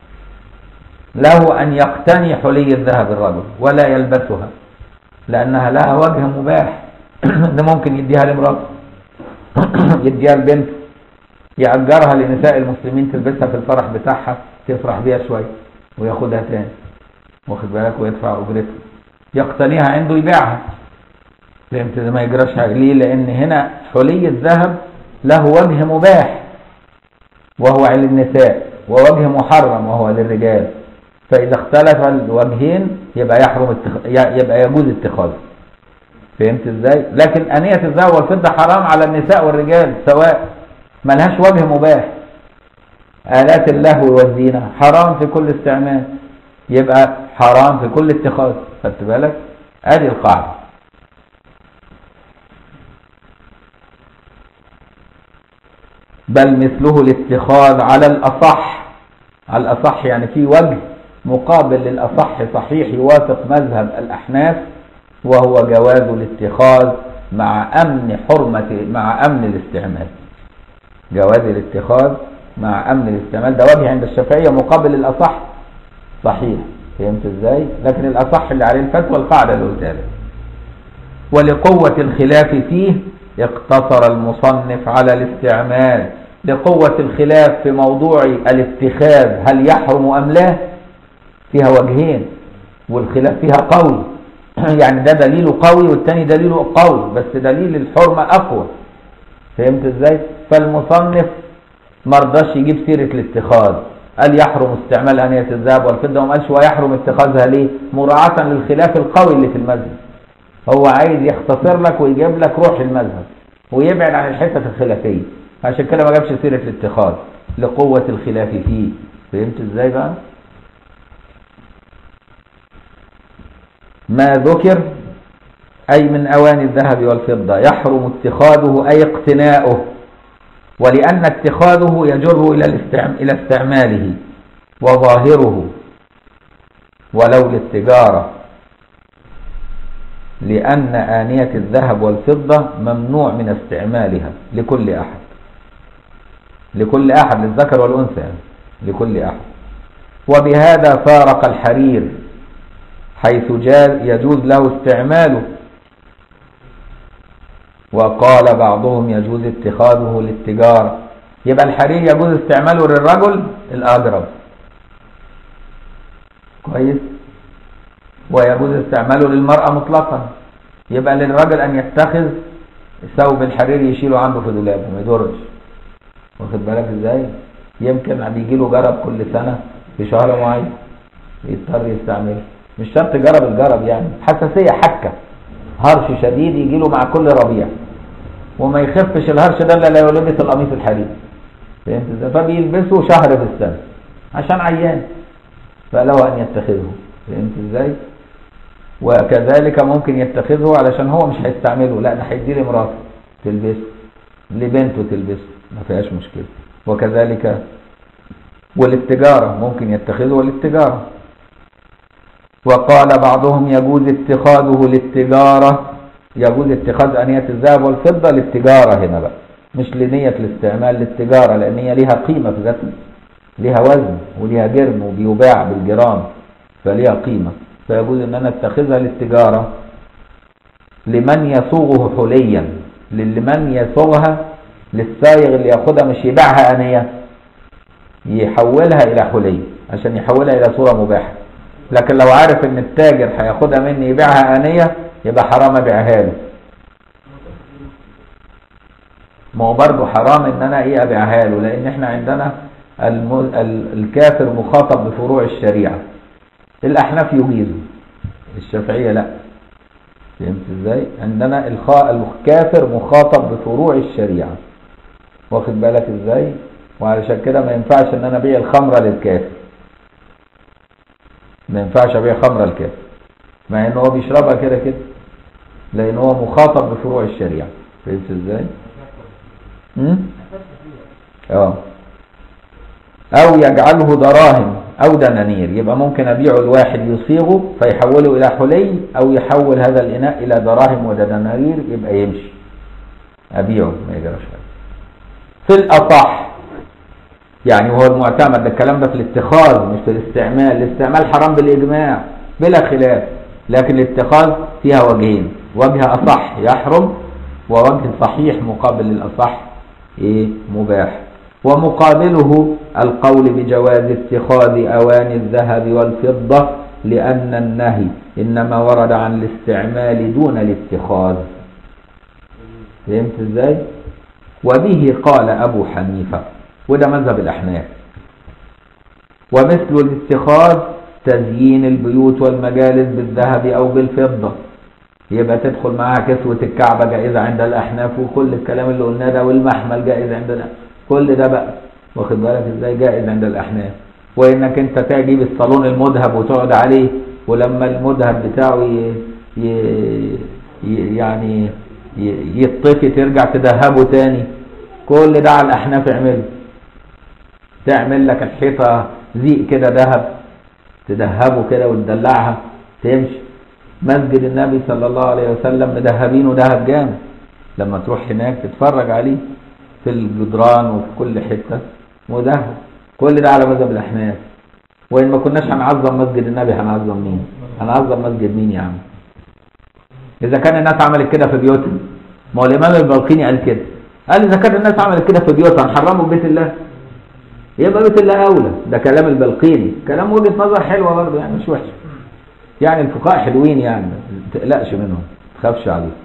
له أن يقتني حلي الذهب الرجل ولا يلبسها لأنها لها وجه مباح. ده ممكن يديها لمراته، يديها لبنته، يأجرها لنساء المسلمين تلبسها في الفرح بتاعها، تفرح بيها شوية وياخدها تاني، واخد بالك، ويدفع أجرتها، يقتنيها عنده يبيعها. فهمت؟ ما يجراش حاجة. ليه؟ لأن هنا حلي الذهب له وجه مباح وهو للنساء، ووجه محرم وهو للرجال، فإذا اختلف الوجهين يبقى يبقى يجوز اتخاذه. فهمت ازاي؟ لكن آنية الذهب والفضة حرام على النساء والرجال سواء، ملهاش وجه مباح. آلات اللهو والزينة حرام في كل استعمال، يبقى حرام في كل اتخاذ. خدت بالك؟ ادي القاعدة. بل مثله الاتخاذ على الأصح، على الأصح يعني في وجه مقابل للأصح صحيح يوافق مذهب الأحناف، وهو جواز الاتخاذ مع أمن الاستعمال. جواز الاتخاذ مع أمن الاستعمال ده وجه عند الشافعية مقابل الأصح صحيح. فهمت ازاي؟ لكن الأصح اللي عليه الفتوى القاعدة اللي قلتها لك. ولقوة الخلاف فيه اقتصر المصنف على الاستعمال، لقوة الخلاف في موضوع الاتخاذ هل يحرم أم لا، فيها وجهين والخلاف فيها قوي. يعني ده دليله قوي والتاني دليله قوي، بس دليل الحرمة أقوى. فهمت ازاي؟ فالمصنف مرضاش يجيب سيرة الاتخاذ، قال يحرم استعمال آنية الذهب والفضة، وما قالش ويحرم اتخاذها. ليه؟ مراعاة للخلاف القوي اللي في المذهب. هو عايز يختصر لك ويجيب لك روح المذهب ويبعد عن الحتة الخلافية، عشان كده ما جابش سيرة الاتخاذ لقوة الخلاف فيه. فهمت ازاي بقى؟ ما ذكر أي من أواني الذهب والفضة يحرم اتخاذه أي اقتناؤه، ولأن اتخاذه يجر إلى استعماله وظاهره ولو للتجارة، لأن آنية الذهب والفضة ممنوع من استعمالها لكل أحد، لكل أحد، للذكر والأنثى، لكل أحد. وبهذا فارق الحرير حيث يجوز له استعماله وقال بعضهم يجوز اتخاذه للتجارة. يبقى الحرير يجوز استعماله للرجل الأجرب كويس، ويجوز استعماله للمرأة مطلقا. يبقى للرجل أن يتخذ ثوب الحرير يشيله عنده في دولابه ما يضرش، واخد بالك ازاي؟ يمكن بيجي له جرب كل سنة في شهر معين يضطر يستعمله، مش شرط جرب الجرب يعني، حساسية حكة هرش شديد يجي له مع كل ربيع، وما يخفش الهرش ده الا لو لبس القميص الحرير، فهمت ازاي؟ فبيلبسه شهر في السنة عشان عيان، فله ان يتخذه، فهمت ازاي؟ وكذلك ممكن يتخذه علشان هو مش هيستعمله، لا ده هيديه لمراته تلبسه، لبنته تلبسه، ما فيهاش مشكلة. وكذلك وللتجارة ممكن يتخذه للتجارة. وقال بعضهم يجوز اتخاذه للتجارة، يجوز اتخاذ أنية الذهب والفضة للتجارة هنا بقى، مش لنية الاستعمال، للتجارة، لأن هي ليها قيمة في ذاتها، ليها وزن وليها جرم وبيباع بالجرام فليها قيمة، فيجوز ان انا اتخذها للتجارة لمن يصوغه حليا، لمن يصوغها للسائغ اللي ياخدها مش يبيعها آنية، يحولها الى حلي عشان يحولها الى صورة مباحة. لكن لو عارف ان التاجر هياخدها مني يبيعها آنية يبقى حرام ابيعها له، ما هو برضه حرام ان انا ابيعها له، لان احنا عندنا الكافر مخاطب بفروع الشريعة، الأحناف يجيزوا، الشافعية لا، فهمت ازاي؟ عندنا الكافر مخاطب بفروع الشريعة، واخد بالك ازاي؟ وعلشان كده ما ينفعش ان انا ابيع الخمرة للكافر، ما ينفعش ابيع خمرة للكافر مع ان هو بيشربها كده كده، لان هو مخاطب بفروع الشريعة، فهمت ازاي؟ او يجعله دراهم او دنانير، يبقى ممكن ابيعه الواحد يصيغه فيحوله الى حلي، او يحول هذا الاناء الى دراهم ودنانير يبقى يمشي، ابيعه ما يجراش حاجه. في الاصح يعني وهو المعتمد، ده الكلام ده في الاتخاذ مش في الاستعمال، الاستعمال حرام بالاجماع بلا خلاف، لكن الاتخاذ فيها وجهين، وجه اصح يحرم، ووجه صحيح مقابل للاصح مباح. ومقابله القول بجواز اتخاذ أواني الذهب والفضة، لأن النهي إنما ورد عن الاستعمال دون الاتخاذ، فهمت ازاي؟ وبه قال أبو حنيفة، وده مذهب الأحناف. ومثل الاتخاذ تزيين البيوت والمجالس بالذهب أو بالفضة، يبقى تدخل معها كسوة الكعبة جائزة عند الأحناف، وكل الكلام اللي قلناه ده، والمحمل جائز عند الأحناف، كل ده بقى واخد بالك ازاي جائز عند الأحناف. وإنك أنت تجيب الصالون المذهب وتقعد عليه، ولما المذهب بتاعه يعني يطفي ترجع تدهبه تاني، كل ده على الأحناف اعمله. تعمل لك الحيطة زيق كده ذهب تدهبه كده وتدلعها تمشي. مسجد النبي صلى الله عليه وسلم مدهبينه ذهب جامد، لما تروح هناك تتفرج عليه في الجدران وفي كل حتة مدهب، كل ده على مذهب الأحناف. وإن ما كناش هنعظم مسجد النبي هنعظم مين؟ هنعظم مسجد مين يا عم؟ إذا كان الناس عملت كده في بيوتهم، ما هو الإمام البلقيني قال كده، قال إذا كان الناس عملت كده في بيوتها هنحرمه ببيت الله، يبقى بيت الله أولى. ده كلام البلقيني، كلام وجهة نظر حلوة برضه يعني مش وحش، يعني الفقهاء حلوين يعني، ما تقلقش منهم، ما تخافش عليه.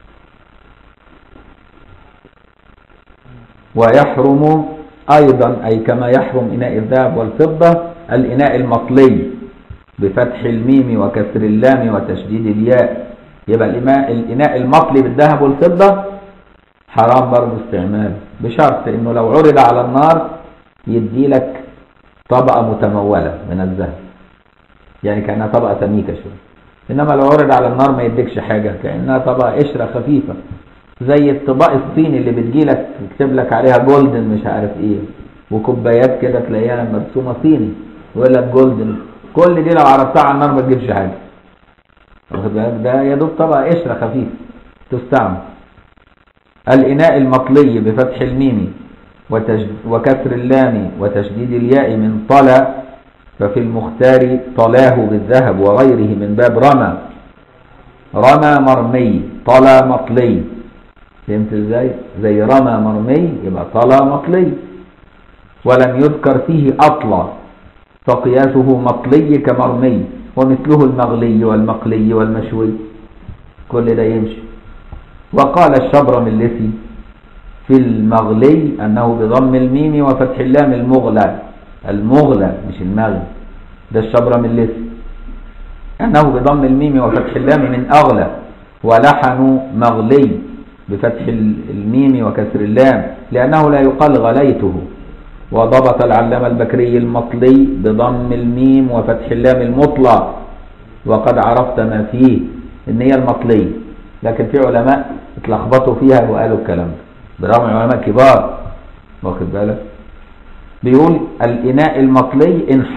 ويحرم أيضا أي كما يحرم إناء الذهب والفضة الإناء المطلي بفتح الميم وكسر اللام وتشديد الياء. يبقى الإناء المطلي بالذهب والفضة حرام برضه استعماله، بشرط إنه لو عرض على النار يدي لك طبقة متمولة من الذهب، يعني كأنها طبقة سميكة شوية. إنما لو عرض على النار ما يديكش حاجة، كأنها طبقة قشرة خفيفة، زي الطباق الصيني اللي بتجيلك يكتب لك عليها جولدن مش عارف ايه، وكوبايات كده تلاقيها مرسومه صيني ويقول لك جولدن، كل دي لو عرضتها على النار ما تجيبش حاجه، واخد بالك؟ ده يا دوب طبقه قشره خفيف تستعمل. الاناء المطلي بفتح الميم وكسر اللام وتشديد الياء من طلى، ففي المختار طلاه بالذهب وغيره من باب رمى مرمي، طلى مطلي، فهمت ازاي؟ زي رمى مرمي يبقى طلى مطلي، ولم يذكر فيه أطلى، فقياسه مطلي كمرمي، ومثله المغلي والمقلي والمشوي، كل ده يمشي. وقال الشبرملسي في المغلي أنه بضم الميم وفتح اللام المغلى، المغلى مش المغلي، ده الشبرملسي، أنه بضم الميم وفتح اللام من أغلى، ولحنوا مغلي بفتح الميم وكسر اللام لأنه لا يقال غليته. وضبط العلامة البكري المطلي بضم الميم وفتح اللام المطلى، وقد عرفت ما فيه إن هي المطلي، لكن في علماء اتلخبطوا فيها وقالوا الكلام ده برغم علماء كبار، واخد بالك؟ بيقول الإناء المطلي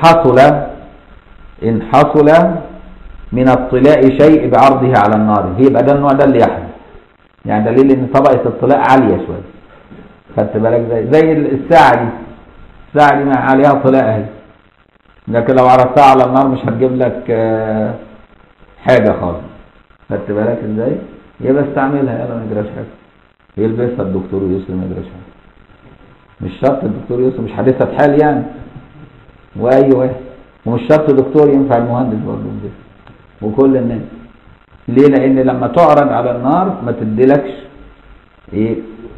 إن حصل من الطلاء شيء بعرضه على النار، يبقى ده النوع ده اللي يحرم، يعني دليل ان طبقة الطلاء عالية شوية، خدت بالك؟ زي الساعة دي، الساعة دي عليها طلاء اهي، لكن لو عرضتها على النار مش هتجيب لك حاجة خالص، خدت بالك ازاي؟ يبقى استعملها، يلا ما يجراش حاجة، يلبسها الدكتور يوسف ما يجراش حاجة، مش شرط الدكتور يوسف، مش حادثة حال يعني، واي واحد، ومش شرط دكتور، ينفع المهندس برضه وكل الناس. ليه؟ لان لما تعرض على النار ما تديلكش ايه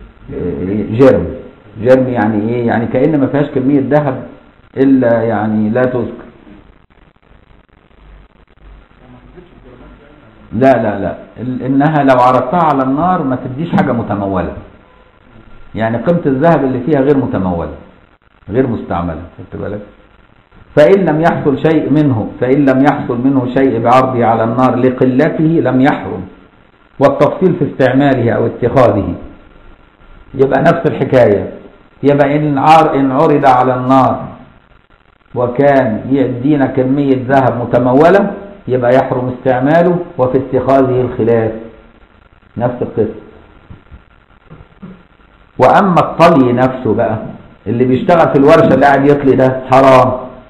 جرم يعني ايه؟ يعني كأن ما فيهاش كمية ذهب الا يعني لا تذكر. لا انها لو عرضتها على النار ما تديش حاجة متمولة، يعني قيمة الذهب اللي فيها غير متمولة غير مستعملة، خدت بالك؟ فإن لم يحصل منه شيء بعرضه على النار لقلته لم يحرم. والتفصيل في استعماله أو اتخاذه يبقى نفس الحكاية، يبقى إن عرض على النار وكان يدينا كمية ذهب متمولة يبقى يحرم استعماله، وفي اتخاذه الخلاف نفس القصة. وأما الطلي نفسه بقى اللي بيشتغل في الورشة اللي قاعد يطلي ده حرام،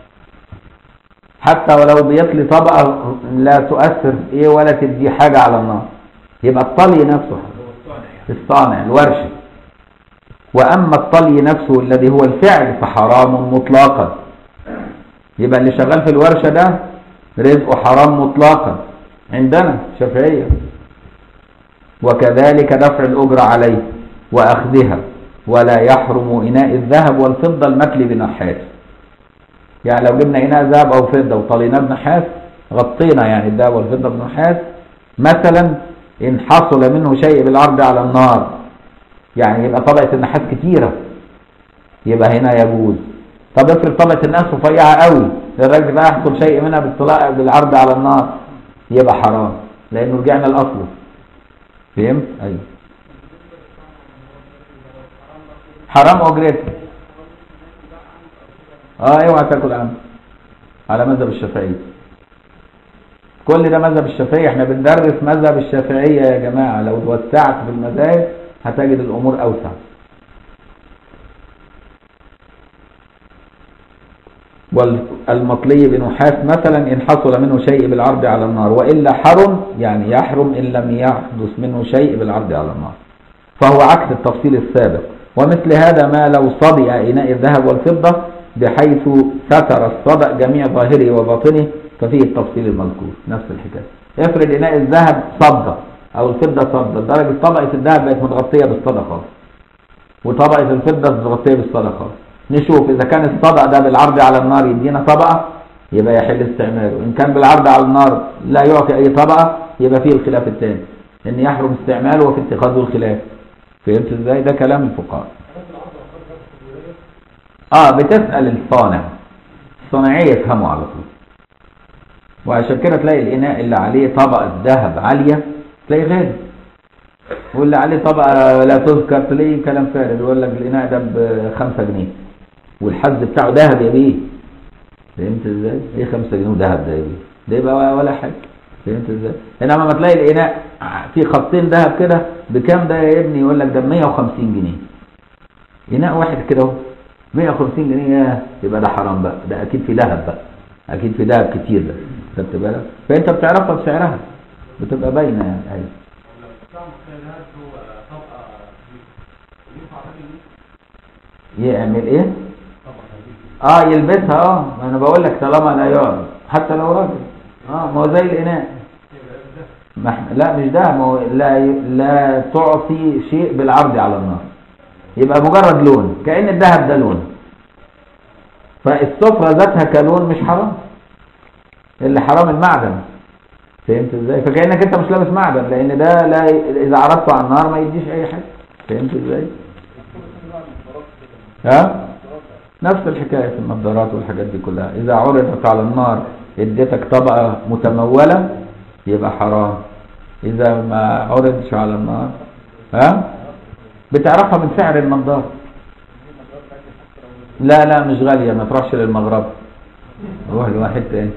حتى ولو بيطلي طبقة لا تؤثر ايه ولا تدي حاجة على النار، يبقى الطلي نفسه الصانع الورشة. وأما الطلي نفسه الذي هو الفعل فحرام مطلقا، يبقى اللي شغال في الورشة ده رزقه حرام مطلقا عندنا شافعية. وكذلك دفع الأجرة عليه وأخذها، ولا يحرم إناء الذهب والفضة المكلي بنحاس، يعني لو جبنا إناء ذهب أو فضة وطليناه بنحاس غطينا يعني الذهب والفضة بنحاس مثلا، إن حصل منه شيء بالعرض على النار، يعني يبقى طبقة النحاس كتيرة يبقى هنا يجوز. طب افرض طبقة النحاس رفيعة قوي للراجل بقى يحصل شيء منها بالعرض على النار يبقى حرام، لأنه رجعنا لأصله. فهمت؟ أيوه حرام أجرته. اوعى تاكل عنه على مذهب الشافعية، كل ده مذهب الشافعية، احنا بندرس مذهب الشافعية يا جماعة، لو توسعت في المذاهب هتجد الأمور أوسع. والمطلي بنحاس مثلا إن حصل منه شيء بالعرض على النار، وإلا حرم، يعني يحرم إن لم يحدث منه شيء بالعرض على النار، فهو عكس التفصيل السابق. ومثل هذا ما لو صدئ إناء الذهب والفضة بحيث ستر الصدأ جميع ظاهره وباطنه ففيه التفصيل المذكور، نفس الحكاية. افرض إناء الذهب صدى أو الفضة صدى لدرجة طبقة الذهب بقت متغطية بالصدى خالص وطبقة الفضة متغطية بالصدى خالص، نشوف إذا كان الصدأ ده بالعرض على النار يدينا طبقة يبقى يحل استعماله، إن كان بالعرض على النار لا يعطي أي طبقة يبقى فيه الخلاف الثاني، إن يحرم استعماله وفي اتخاذه الخلاف. فهمت ازاي؟ ده كلام الفقهاء. بتسأل الصناعية يفهموا على طول، وعشان كده تلاقي الإناء اللي عليه طبقة ذهب عالية تلاقي غالي، واللي عليه طبقة لا تذكر تلاقيه كلام فارغ، يقول لك الإناء ده ب5 جنيه والحز بتاعه ذهب يا بيه. فهمت ازاي؟ ايه 5 جنيه ذهب ده يا بيه؟ ده يبقى ولا حاجة. فهمت ازاي؟ انما ما تلاقي الإناء في خطين ذهب كده بكام ده يا ابني؟ يقول لك ده 150 جنيه إناء واحد كده اهو 150 جنيه، يبقى ده حرام بقى، ده اكيد في ذهب بقى، اكيد في ذهب كتير ده، خدت بالك؟ فانت بتعرفها بسعرها بتبقى باينه يعني. يعمل ايه؟ يلبسها. ما انا بقول لك طالما لا يعرف حتى لو راجل ما هو زي الاناء. لا مش ده، ما هو لا تعطي شيء بالعرض على النار، يبقى مجرد لون، كأن الذهب ده لون، فالصفرة ذاتها كلون مش حرام. اللي حرام المعدن، فهمت ازاي؟ فكأنك انت مش لابس معدن، لان ده لا اذا عرضته على النار ما يديش اي حاجة، فهمت ازاي؟ نفس الحكاية في النظارات والحاجات دي كلها، اذا عرضت على النار اديتك طبقة متمولة يبقى حرام. اذا ما عرضش على النار بتعرفها من سعر النظارة. لا مش غالية، ما تروحش للمغرب، روح لواحد تاني.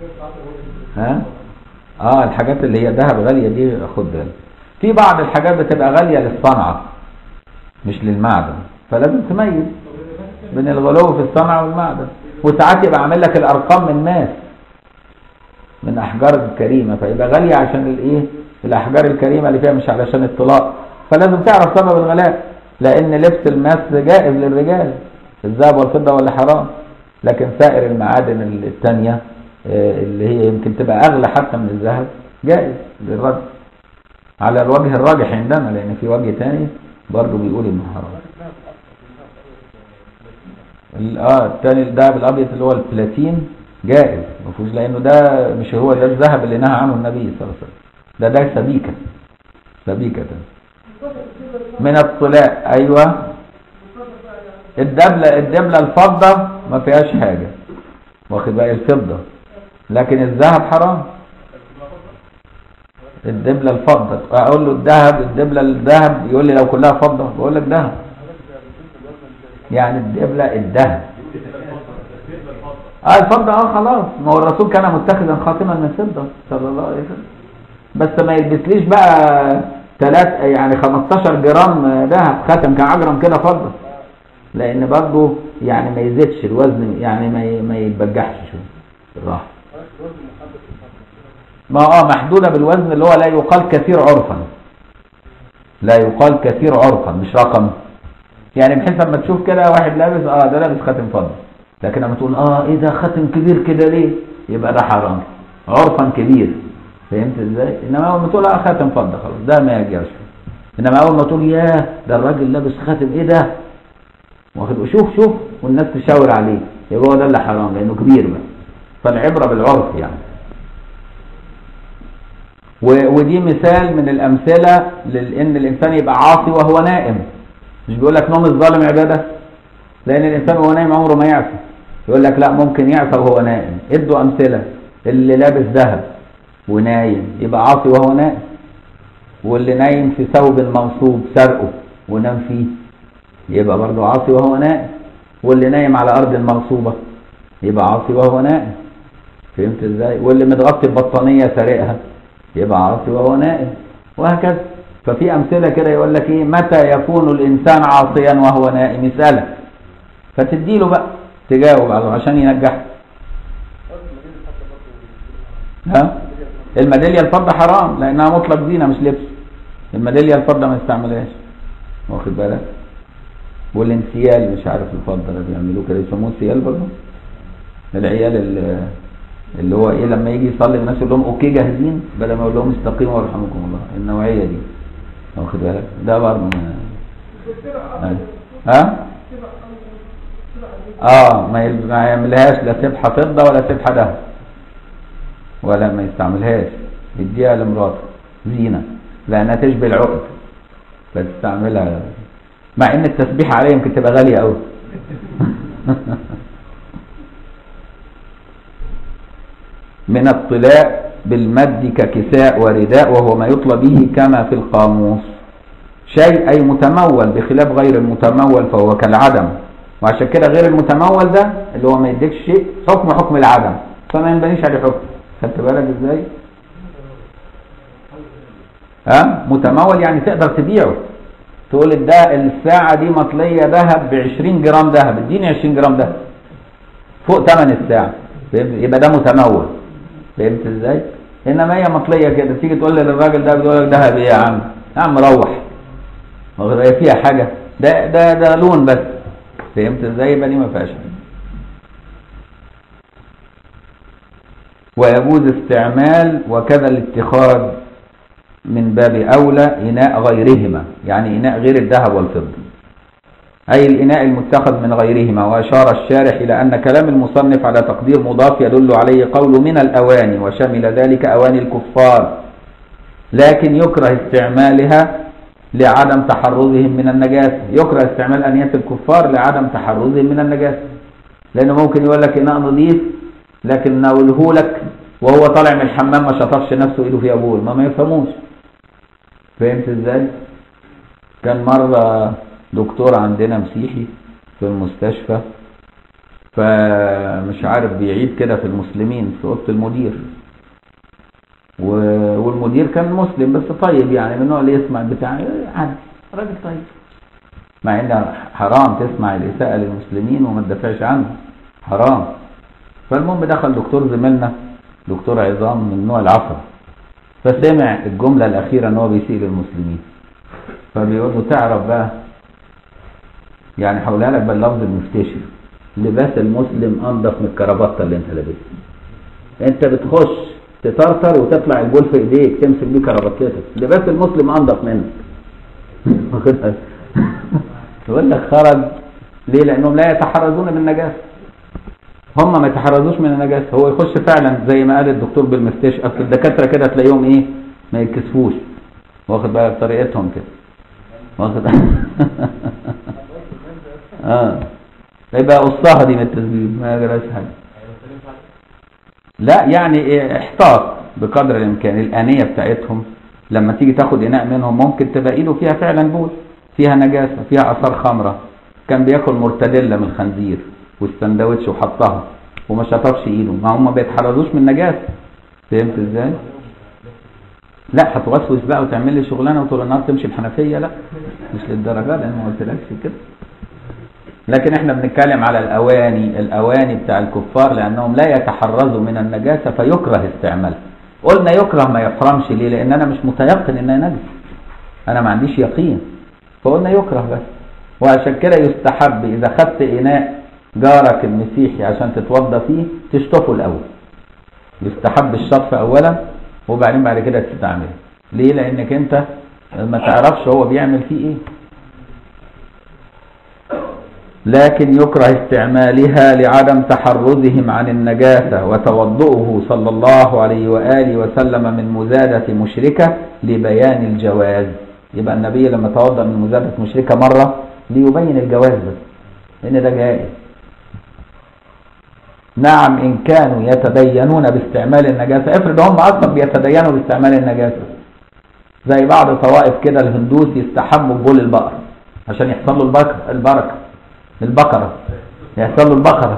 الحاجات اللي هي ذهب غالية دي خد بالك. في بعض الحاجات بتبقى غالية للصنعة مش للمعدن، فلازم تميز بين الغلو في الصنعة والمعدن. وساعات يبقى عامل لك الارقام من ماس، من احجار الكريمة، فيبقى غالية عشان الايه، الاحجار الكريمة اللي فيها، مش علشان الطلاق. فلازم تعرف سبب الغلاء، لان لبس الماس جائز للرجال، الذهب والفضة ولا حرام، لكن سائر المعادن الثانية اللي هي يمكن تبقى اغلى حتى من الذهب جائز للرجل على الوجه الراجح عندنا، لان في وجه ثاني برضه بيقول انه حرام. الثاني الذهب الابيض اللي هو البلاتين جائز ما فيهوش، لانه ده مش هو ده الذهب اللي نهى عنه النبي صلى الله عليه وسلم، ده سبيكة من الطلاء. ايوه الدبلة الفضة ما فيهاش حاجة، واخد بقى الفضة، لكن الذهب حرام. الدبلة الفضة اقول له الذهب، الدبلة الذهب، يقول لي لو كلها فضة، بقول لك ذهب، يعني الدبلة الذهب. الفضة خلاص، ما هو الرسول كان متخذا خاتما من فضة صلى الله عليه وسلم، بس ما يلبسليش بقى 15 جرام ذهب خاتم كعجرم كده فضة، لان برضه يعني ما يزيدش الوزن، يعني ما يتبجحش شويه بالراحه. ما محدوده بالوزن اللي هو لا يقال كثير عرفا، لا يقال كثير عرفا مش رقم، يعني بحيث لما تشوف كده واحد لابس ده لابس خاتم فضه، لكن لما تقول ايه ده خاتم كبير كده ليه، يبقى ده حرام عرفا كبير، فهمت ازاي؟ انما اول ما تقول خاتم فضه خلاص ده ما يجيش. انما اول ما تقول ياه ده الراجل لابس خاتم ايه ده، واخد شوف والناس تشاور عليه، يبقى هو ده اللي حرام لانه كبير بقى. فالعبره بالعرف يعني. ودي مثال من الامثله لان الانسان يبقى عاصي وهو نائم. مش بيقول لك نوم الظالم عباده، لان الانسان وهو نايم عمره ما يعصي، يقول لك لا ممكن يعصي وهو نائم. ادوا امثله، اللي لابس ذهب ونايم يبقى عاصي وهو نائم، واللي نايم في ثوب منصوب سرقه ونام فيه يبقى برضه عاصي وهو نائم، واللي نايم على ارض مغصوبه يبقى عاصي وهو نائم، فهمت ازاي؟ واللي متغطي ببطانيه سارقها يبقى عاصي وهو نائم، وهكذا. ففي امثله كده يقول لك ايه، متى يكون الانسان عاصيا وهو نائم، يسالك فتديله بقى تجاوب عليه عشان ينجح. الميداليه الفضه حرام لانها مطلق زينه مش لبس، الميداليه الفضه ما يستعملهاش، واخد بالك؟ والانسيال مش عارف الفضه اللي بيعملوه كده يسموه انسيال برضه، العيال اللي هو ايه لما يجي يصلي الناس يقول لهم اوكي جاهزين بدل ما يقول لهم استقيموا ويرحمكم الله، النوعيه دي، واخد بالك؟ ده برضه ما يعملهاش لا سبحه فضه ولا سبحه ذهب، ولا ما يستعملهاش، يديها لمراته زينه لانها تشبه العقد فتستعملها، مع ان التسبيح عليه يمكن تبقى غاليه قوي. من الطلاء بالمد ككساء ورداء، وهو ما يطلب به كما في القاموس، شيء اي متمول بخلاف غير المتمول فهو كالعدم. وعشان كده غير المتمول ده اللي هو ما يديكش شيء حكم العدم، فما ينبنيش عليه حكم. خدت بالك ازاي؟ متمول يعني تقدر تبيعه، تقول ده الساعة دي مطلية ذهب ب20 جرام ذهب، اديني 20 جرام ذهب فوق ثمن الساعة، يبقى ده متمول، فهمت ازاي؟ انما هي مطلية كده، تيجي تقول للراجل ده بيقول لك ذهب ايه يا عم؟ يا عم روح، هي فيها حاجة؟ ده لون بس. فهمت ازاي؟ يبقى دي ما فيهاش. ويجوز استعمال وكذا الاتخاذ من باب أولى إناء غيرهما، يعني إناء غير الذهب والفضة، أي الإناء المتخذ من غيرهما. وأشار الشارح إلى أن كلام المصنف على تقدير مضاف يدل عليه قول من الأواني، وشمل ذلك أواني الكفار، لكن يكره استعمالها لعدم تحرزهم من النجاسة. يكره استعمال أنية الكفار لعدم تحرزهم من النجاسة، لأنه ممكن يقول لك إناء نظيف لكن ناوله لك وهو طالع من الحمام ما شطفش نفسه إيده فيها بول، ما يفهموش. فهمت إزاي؟ كان مرة دكتور عندنا مسيحي في المستشفى، فمش عارف بيعيد كده في المسلمين في أوضة المدير، والمدير كان مسلم بس طيب، يعني من النوع اللي يسمع بتاع عادي، راجل طيب، مع ان حرام تسمع الإساءة للمسلمين وما تدافعش عنه، حرام. فالمهم دخل دكتور زميلنا دكتور عظام من نوع العصر، فسمع الجملة الأخيرة ان هو بيسيء للمسلمين، فبيقول له تعرف بقى، يعني حولها لك باللفظ المفتشر، لباس المسلم انضف من الكرافته اللي انت لابسها. انت بتخش تطرطر وتطلع البول في ايديك تمسك بيه كرافتتك، لباس المسلم انضف منك. يقول لك خرج ليه؟ لانهم لا يتحرزون من النجاسه. هم ما يتحرزوش من النجاسه، هو يخش فعلا زي ما قال الدكتور بالمفتش. اصل الدكاتره كده تلاقيهم ايه؟ ما يتكسفوش، واخد بقى بطريقتهم كده، واخد. يبقى قصها دي من التسجيل ما يجراش حاجه. لا يعني احتاط بقدر الامكان. الانيه بتاعتهم لما تيجي تاخد اناء منهم ممكن تبقى ايده فيها فعلا بول، فيها نجاسه، فيها اثار خمره، كان بياكل مرتديلا من الخنزير والسندوتش وحطها وما شطفش ايده، ما هم ما بيتحرزوش من النجاسه. فهمت ازاي؟ لا هتوسوس بقى وتعمل لي شغلانه وطول النهار تمشي الحنفيه، لا مش للدرجه دي، انا ما قلتلكش كده. لكن احنا بنتكلم على الاواني بتاع الكفار، لانهم لا يتحرزوا من النجاسه فيكره استعمالها. قلنا يكره ما يحرمش، ليه؟ لان انا مش متيقن انها نجس، انا ما عنديش يقين، فقلنا يكره بس. وعشان كده يستحب اذا خدت اناء جارك المسيحي عشان تتوضى فيه تشطفه الاول، يستحب الشطف اولا وبعدين بعد كده تستعمله. ليه؟ لانك انت ما تعرفش هو بيعمل فيه ايه. لكن يكره استعمالها لعدم تحرزهم عن النجاسة، وتوضؤه صلى الله عليه وآله وسلم من مزادة مشركة لبيان الجواز. يبقى النبي لما توضأ من مزادة مشركة مرة ليبين الجواز بس، لأن ده جائز. نعم إن كانوا يتدينون باستعمال النجاسة. افرض هم أصلا بيتدينوا باستعمال النجاسة، زي بعض طوائف كده الهندوس يستحموا ببول البقر عشان يحصل له البقرة يحصل له البقرة.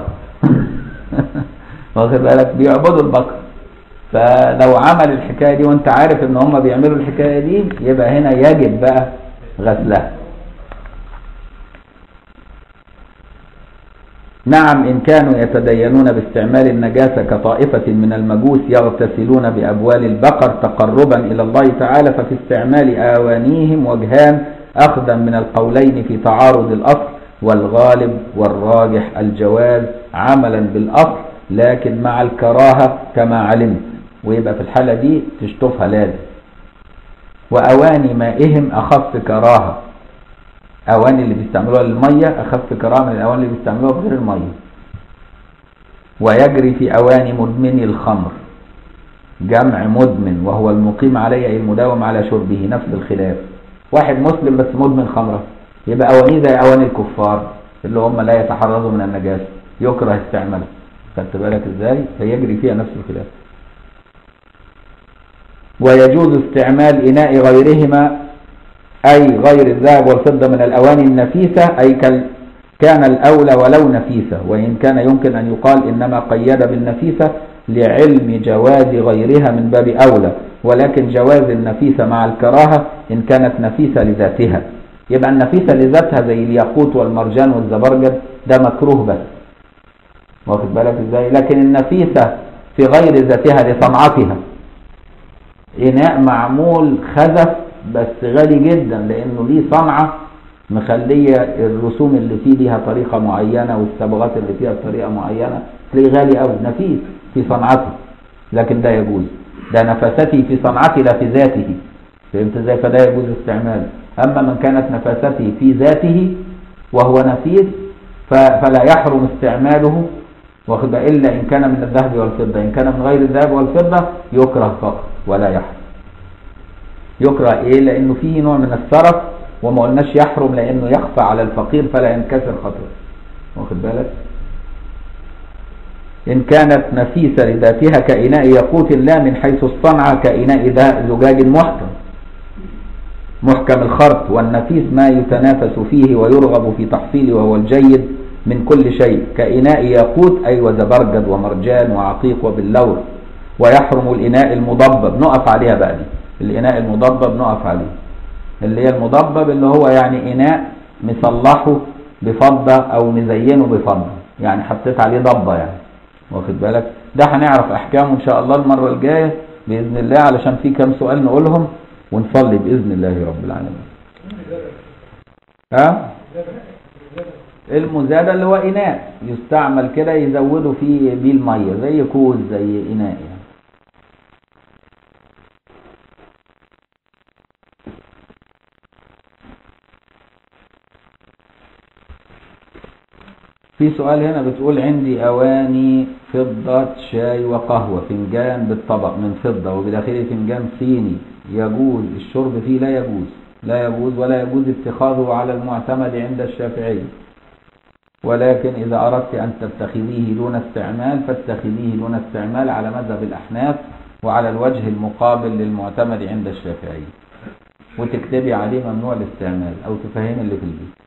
واخد بالك؟ بيعبدوا البقرة. فلو عمل الحكاية دي وانت عارف ان هم بيعملوا الحكاية دي، يبقى هنا يجب بقى غسلها. نعم إن كانوا يتدينون باستعمال النجاسة كطائفة من المجوس يغتسلون بأبوال البقر تقربا إلى الله تعالى، ففي استعمال آوانيهم وجهان أخذا من القولين في تعارض الأصل، والغالب والراجح الجواز عملا بالأصل لكن مع الكراهة كما علمت. ويبقى في الحالة دي تشطفها لازم. وأواني مائهم أخف كراهة، أواني اللي بيستعملوها للمية أخف كراهة من الأواني اللي بيستعملوها بغير المية. ويجري في أواني مدمن الخمر، جمع مدمن وهو المقيم عليه أي المداوم على شربه، نفس الخلاف. واحد مسلم بس مدمن خمرة، يبقى أوانيه زي أواني الكفار اللي هم لا يتحرزوا من النجاسة، يكره استعمالها. خدت بالك ازاي؟ فيجري فيها نفس الخلاف. ويجوز استعمال إناء غيرهما أي غير الذهب والفضة من الأواني النفيسة، أي كان الأولى ولو نفيسة، وإن كان يمكن أن يقال إنما قيد بالنفيسة لعلم جواز غيرها من باب أولى، ولكن جواز النفيسة مع الكراهة إن كانت نفيسة لذاتها. يبقى النفيسة لذاتها زي الياقوت والمرجان والزبرجد ده مكروه بس، واخد بالك ازاي؟ لكن النفيسة في غير ذاتها لصنعتها، إناء معمول خزف بس غالي جدا لانه ليه صنعة مخلية الرسوم اللي فيه ليها طريقة معينة والصبغات اللي فيها بطريقة معينة، تلاقيه غالي قوي نفيس في صنعته، لكن ده يجوز. ده نفاستي في صنعته لا في ذاته، فهمت ازاي؟ فده يجوز استعماله. اما من كانت نفاستي في ذاته وهو نفيس فلا يحرم استعماله، واخد الا ان كان من الذهب والفضة. ان كان من غير الذهب والفضة يكره فقط ولا يحرم. يكره ايه؟ لانه فيه نوع من السرف، وما قلناش يحرم لانه يخفى على الفقير فلا ينكسر خطره، واخد بالك؟ إن كانت نفيسة لذاتها كإناء ياقوت لا من حيث الصنعة كإناء زجاج محكم الخرط. والنفيس ما يتنافس فيه ويرغب في تحصيله وهو الجيد من كل شيء كإناء ياقوت أي وزبرجد ومرجان وعقيق وباللور. ويحرم الإناء المضبب، نقف عليها بقى دي، الإناء المضبب نقف عليه، اللي هي المضبب اللي هو يعني إناء مصلحه بفضة أو مزينه بفضة، يعني حطيت عليه ضبة يعني، واخد بالك؟ ده هنعرف احكامه ان شاء الله المره الجايه باذن الله، علشان في كام سؤال نقولهم ونصلي باذن الله رب العالمين. المزاده اللي هو اناء يستعمل كده يزودوا فيه بيه الميه، زي كوز زي اناء يعني. في سؤال هنا بتقول عندي أواني فضة شاي وقهوة، فنجان بالطبق من فضة وبداخله فنجان صيني، يجوز الشرب فيه؟ لا يجوز، لا يجوز ولا يجوز اتخاذه على المعتمد عند الشافعي، ولكن إذا أردت أن تتخذيه دون استعمال فاتخذيه دون استعمال على مذهب الأحناف وعلى الوجه المقابل للمعتمد عند الشافعي، وتكتبي عليه ممنوع الاستعمال أو تفهم اللي في البيت.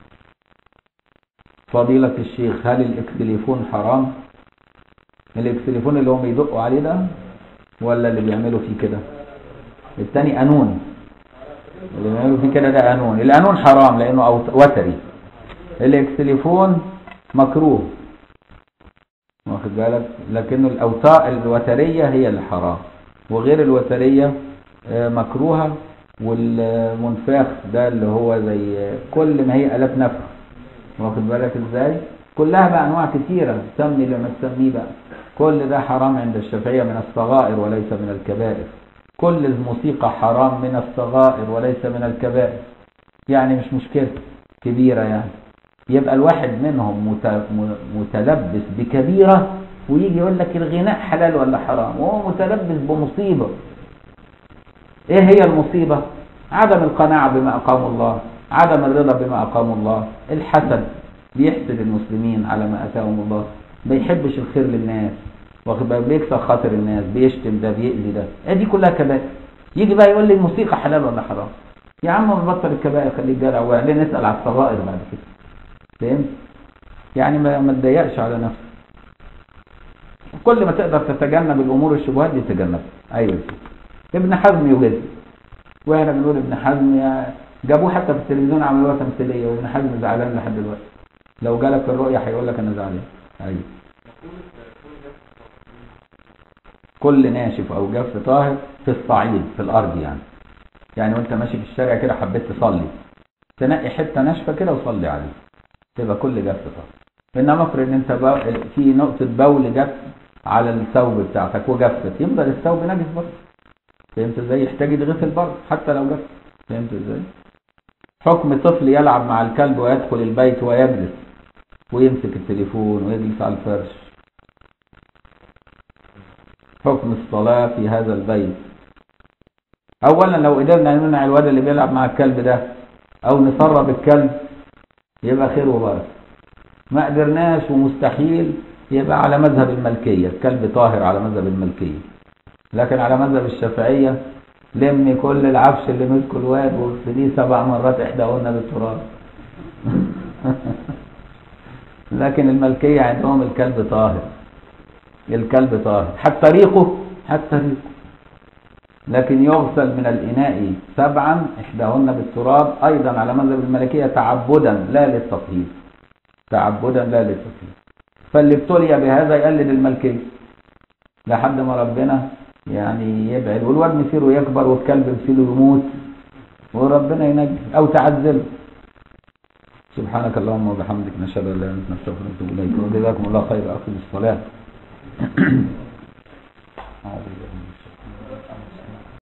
فضيلة الشيخ هل الاكسليفون حرام؟ الاكسليفون اللي هم يدقوا عليه ده ولا اللي بيعملوا فيه كده؟ التاني قانون، اللي بيعملوا فيه كده ده قانون. القانون حرام لانه وتري، الاكسليفون مكروه، واخد بالك؟ لكن الاوتار الوترية هي اللي حرام، وغير الوترية مكروهة. والمنفاخ ده اللي هو زي كل ما هي آلات نفخ، واخد بالك ازاي؟ كلها بقى انواع كثيره، سمي لما تسميه بقى، كل ده حرام عند الشافعيه من الصغائر وليس من الكبائر. كل الموسيقى حرام من الصغائر وليس من الكبائر، يعني مش مشكله كبيره يعني. يبقى الواحد منهم متلبس بكبيره ويجي يقول لك الغناء حلال ولا حرام وهو متلبس بمصيبه. ايه هي المصيبه؟ عدم القناعه بما اقام الله، عدم الرضا بما أقام الله، الحسد، بيحسد المسلمين على ما أتاهم الله، ما بيحبش الخير للناس، واخد بالك؟ بيكسر خاطر الناس، بيشتم ده، بيأذي ده، دي كلها كبائر. يجي بقى يقول لي الموسيقى حلال ولا حرام؟ يا عم بطل الكبائر، خليك جدع، وبعدين نسأل على الصغائر بعد كده، فهمت؟ يعني ما تضيقش على نفسك، كل ما تقدر تتجنب الأمور الشبهات دي تتجنبها. أيوه ابن حزم يجوز، واحنا بنقول ابن حزم جابوه حتى في التلفزيون عملوها تمثيليه، وابن حزم زعلان لحد دلوقتي، لو جالك في الرؤيه هيقول لك انا زعلان. ايوه كل ناشف او جاف طاهر في الصعيد في الارض يعني وانت ماشي في الشارع كده حبيت تصلي، تنقي حته ناشفه كده وصلي عليه، تبقى كل جاف طاهر. انما افرض ان انت في نقطه بول جت على الثوب بتاعتك وجفت، يفضل الثوب نجس برضه، فهمت ازاي؟ يحتاج يتغسل برضه حتى لو جف، فهمت ازاي؟ حكم طفل يلعب مع الكلب ويدخل البيت ويجلس ويمسك التليفون ويجلس على الفرش، حكم الصلاة في هذا البيت. اولا لو قدرنا نمنع الواد اللي بيلعب مع الكلب ده او نسرب الكلب يبقى خير وبركه، ما قدرناش ومستحيل يبقى على مذهب الملكية، الكلب طاهر على مذهب الملكية. لكن على مذهب الشافعية لم كل العفش اللي مسكوا الواد واغسليه 7 مرات احداهن بالتراب. لكن الملكية عندهم الكلب طاهر، الكلب طاهر حتى ريقه، لكن يغسل من الإناء 7 احداهن بالتراب ايضا على مذهب الملكية تعبدا لا للتطهير، تعبدا لا للتطهير. فاللي ابتلي بهذا يقلد الملكية لحد ما ربنا يعني يبعد، والواد مصيره يكبر والكلب مصيره يموت، وربنا ينجي او تعزله. سبحانك اللهم وبحمدك، نشهد ان لا اله الا انت، نستغفرك ونتوب اليك. وجزاكم الله خير. اقم الصلاه.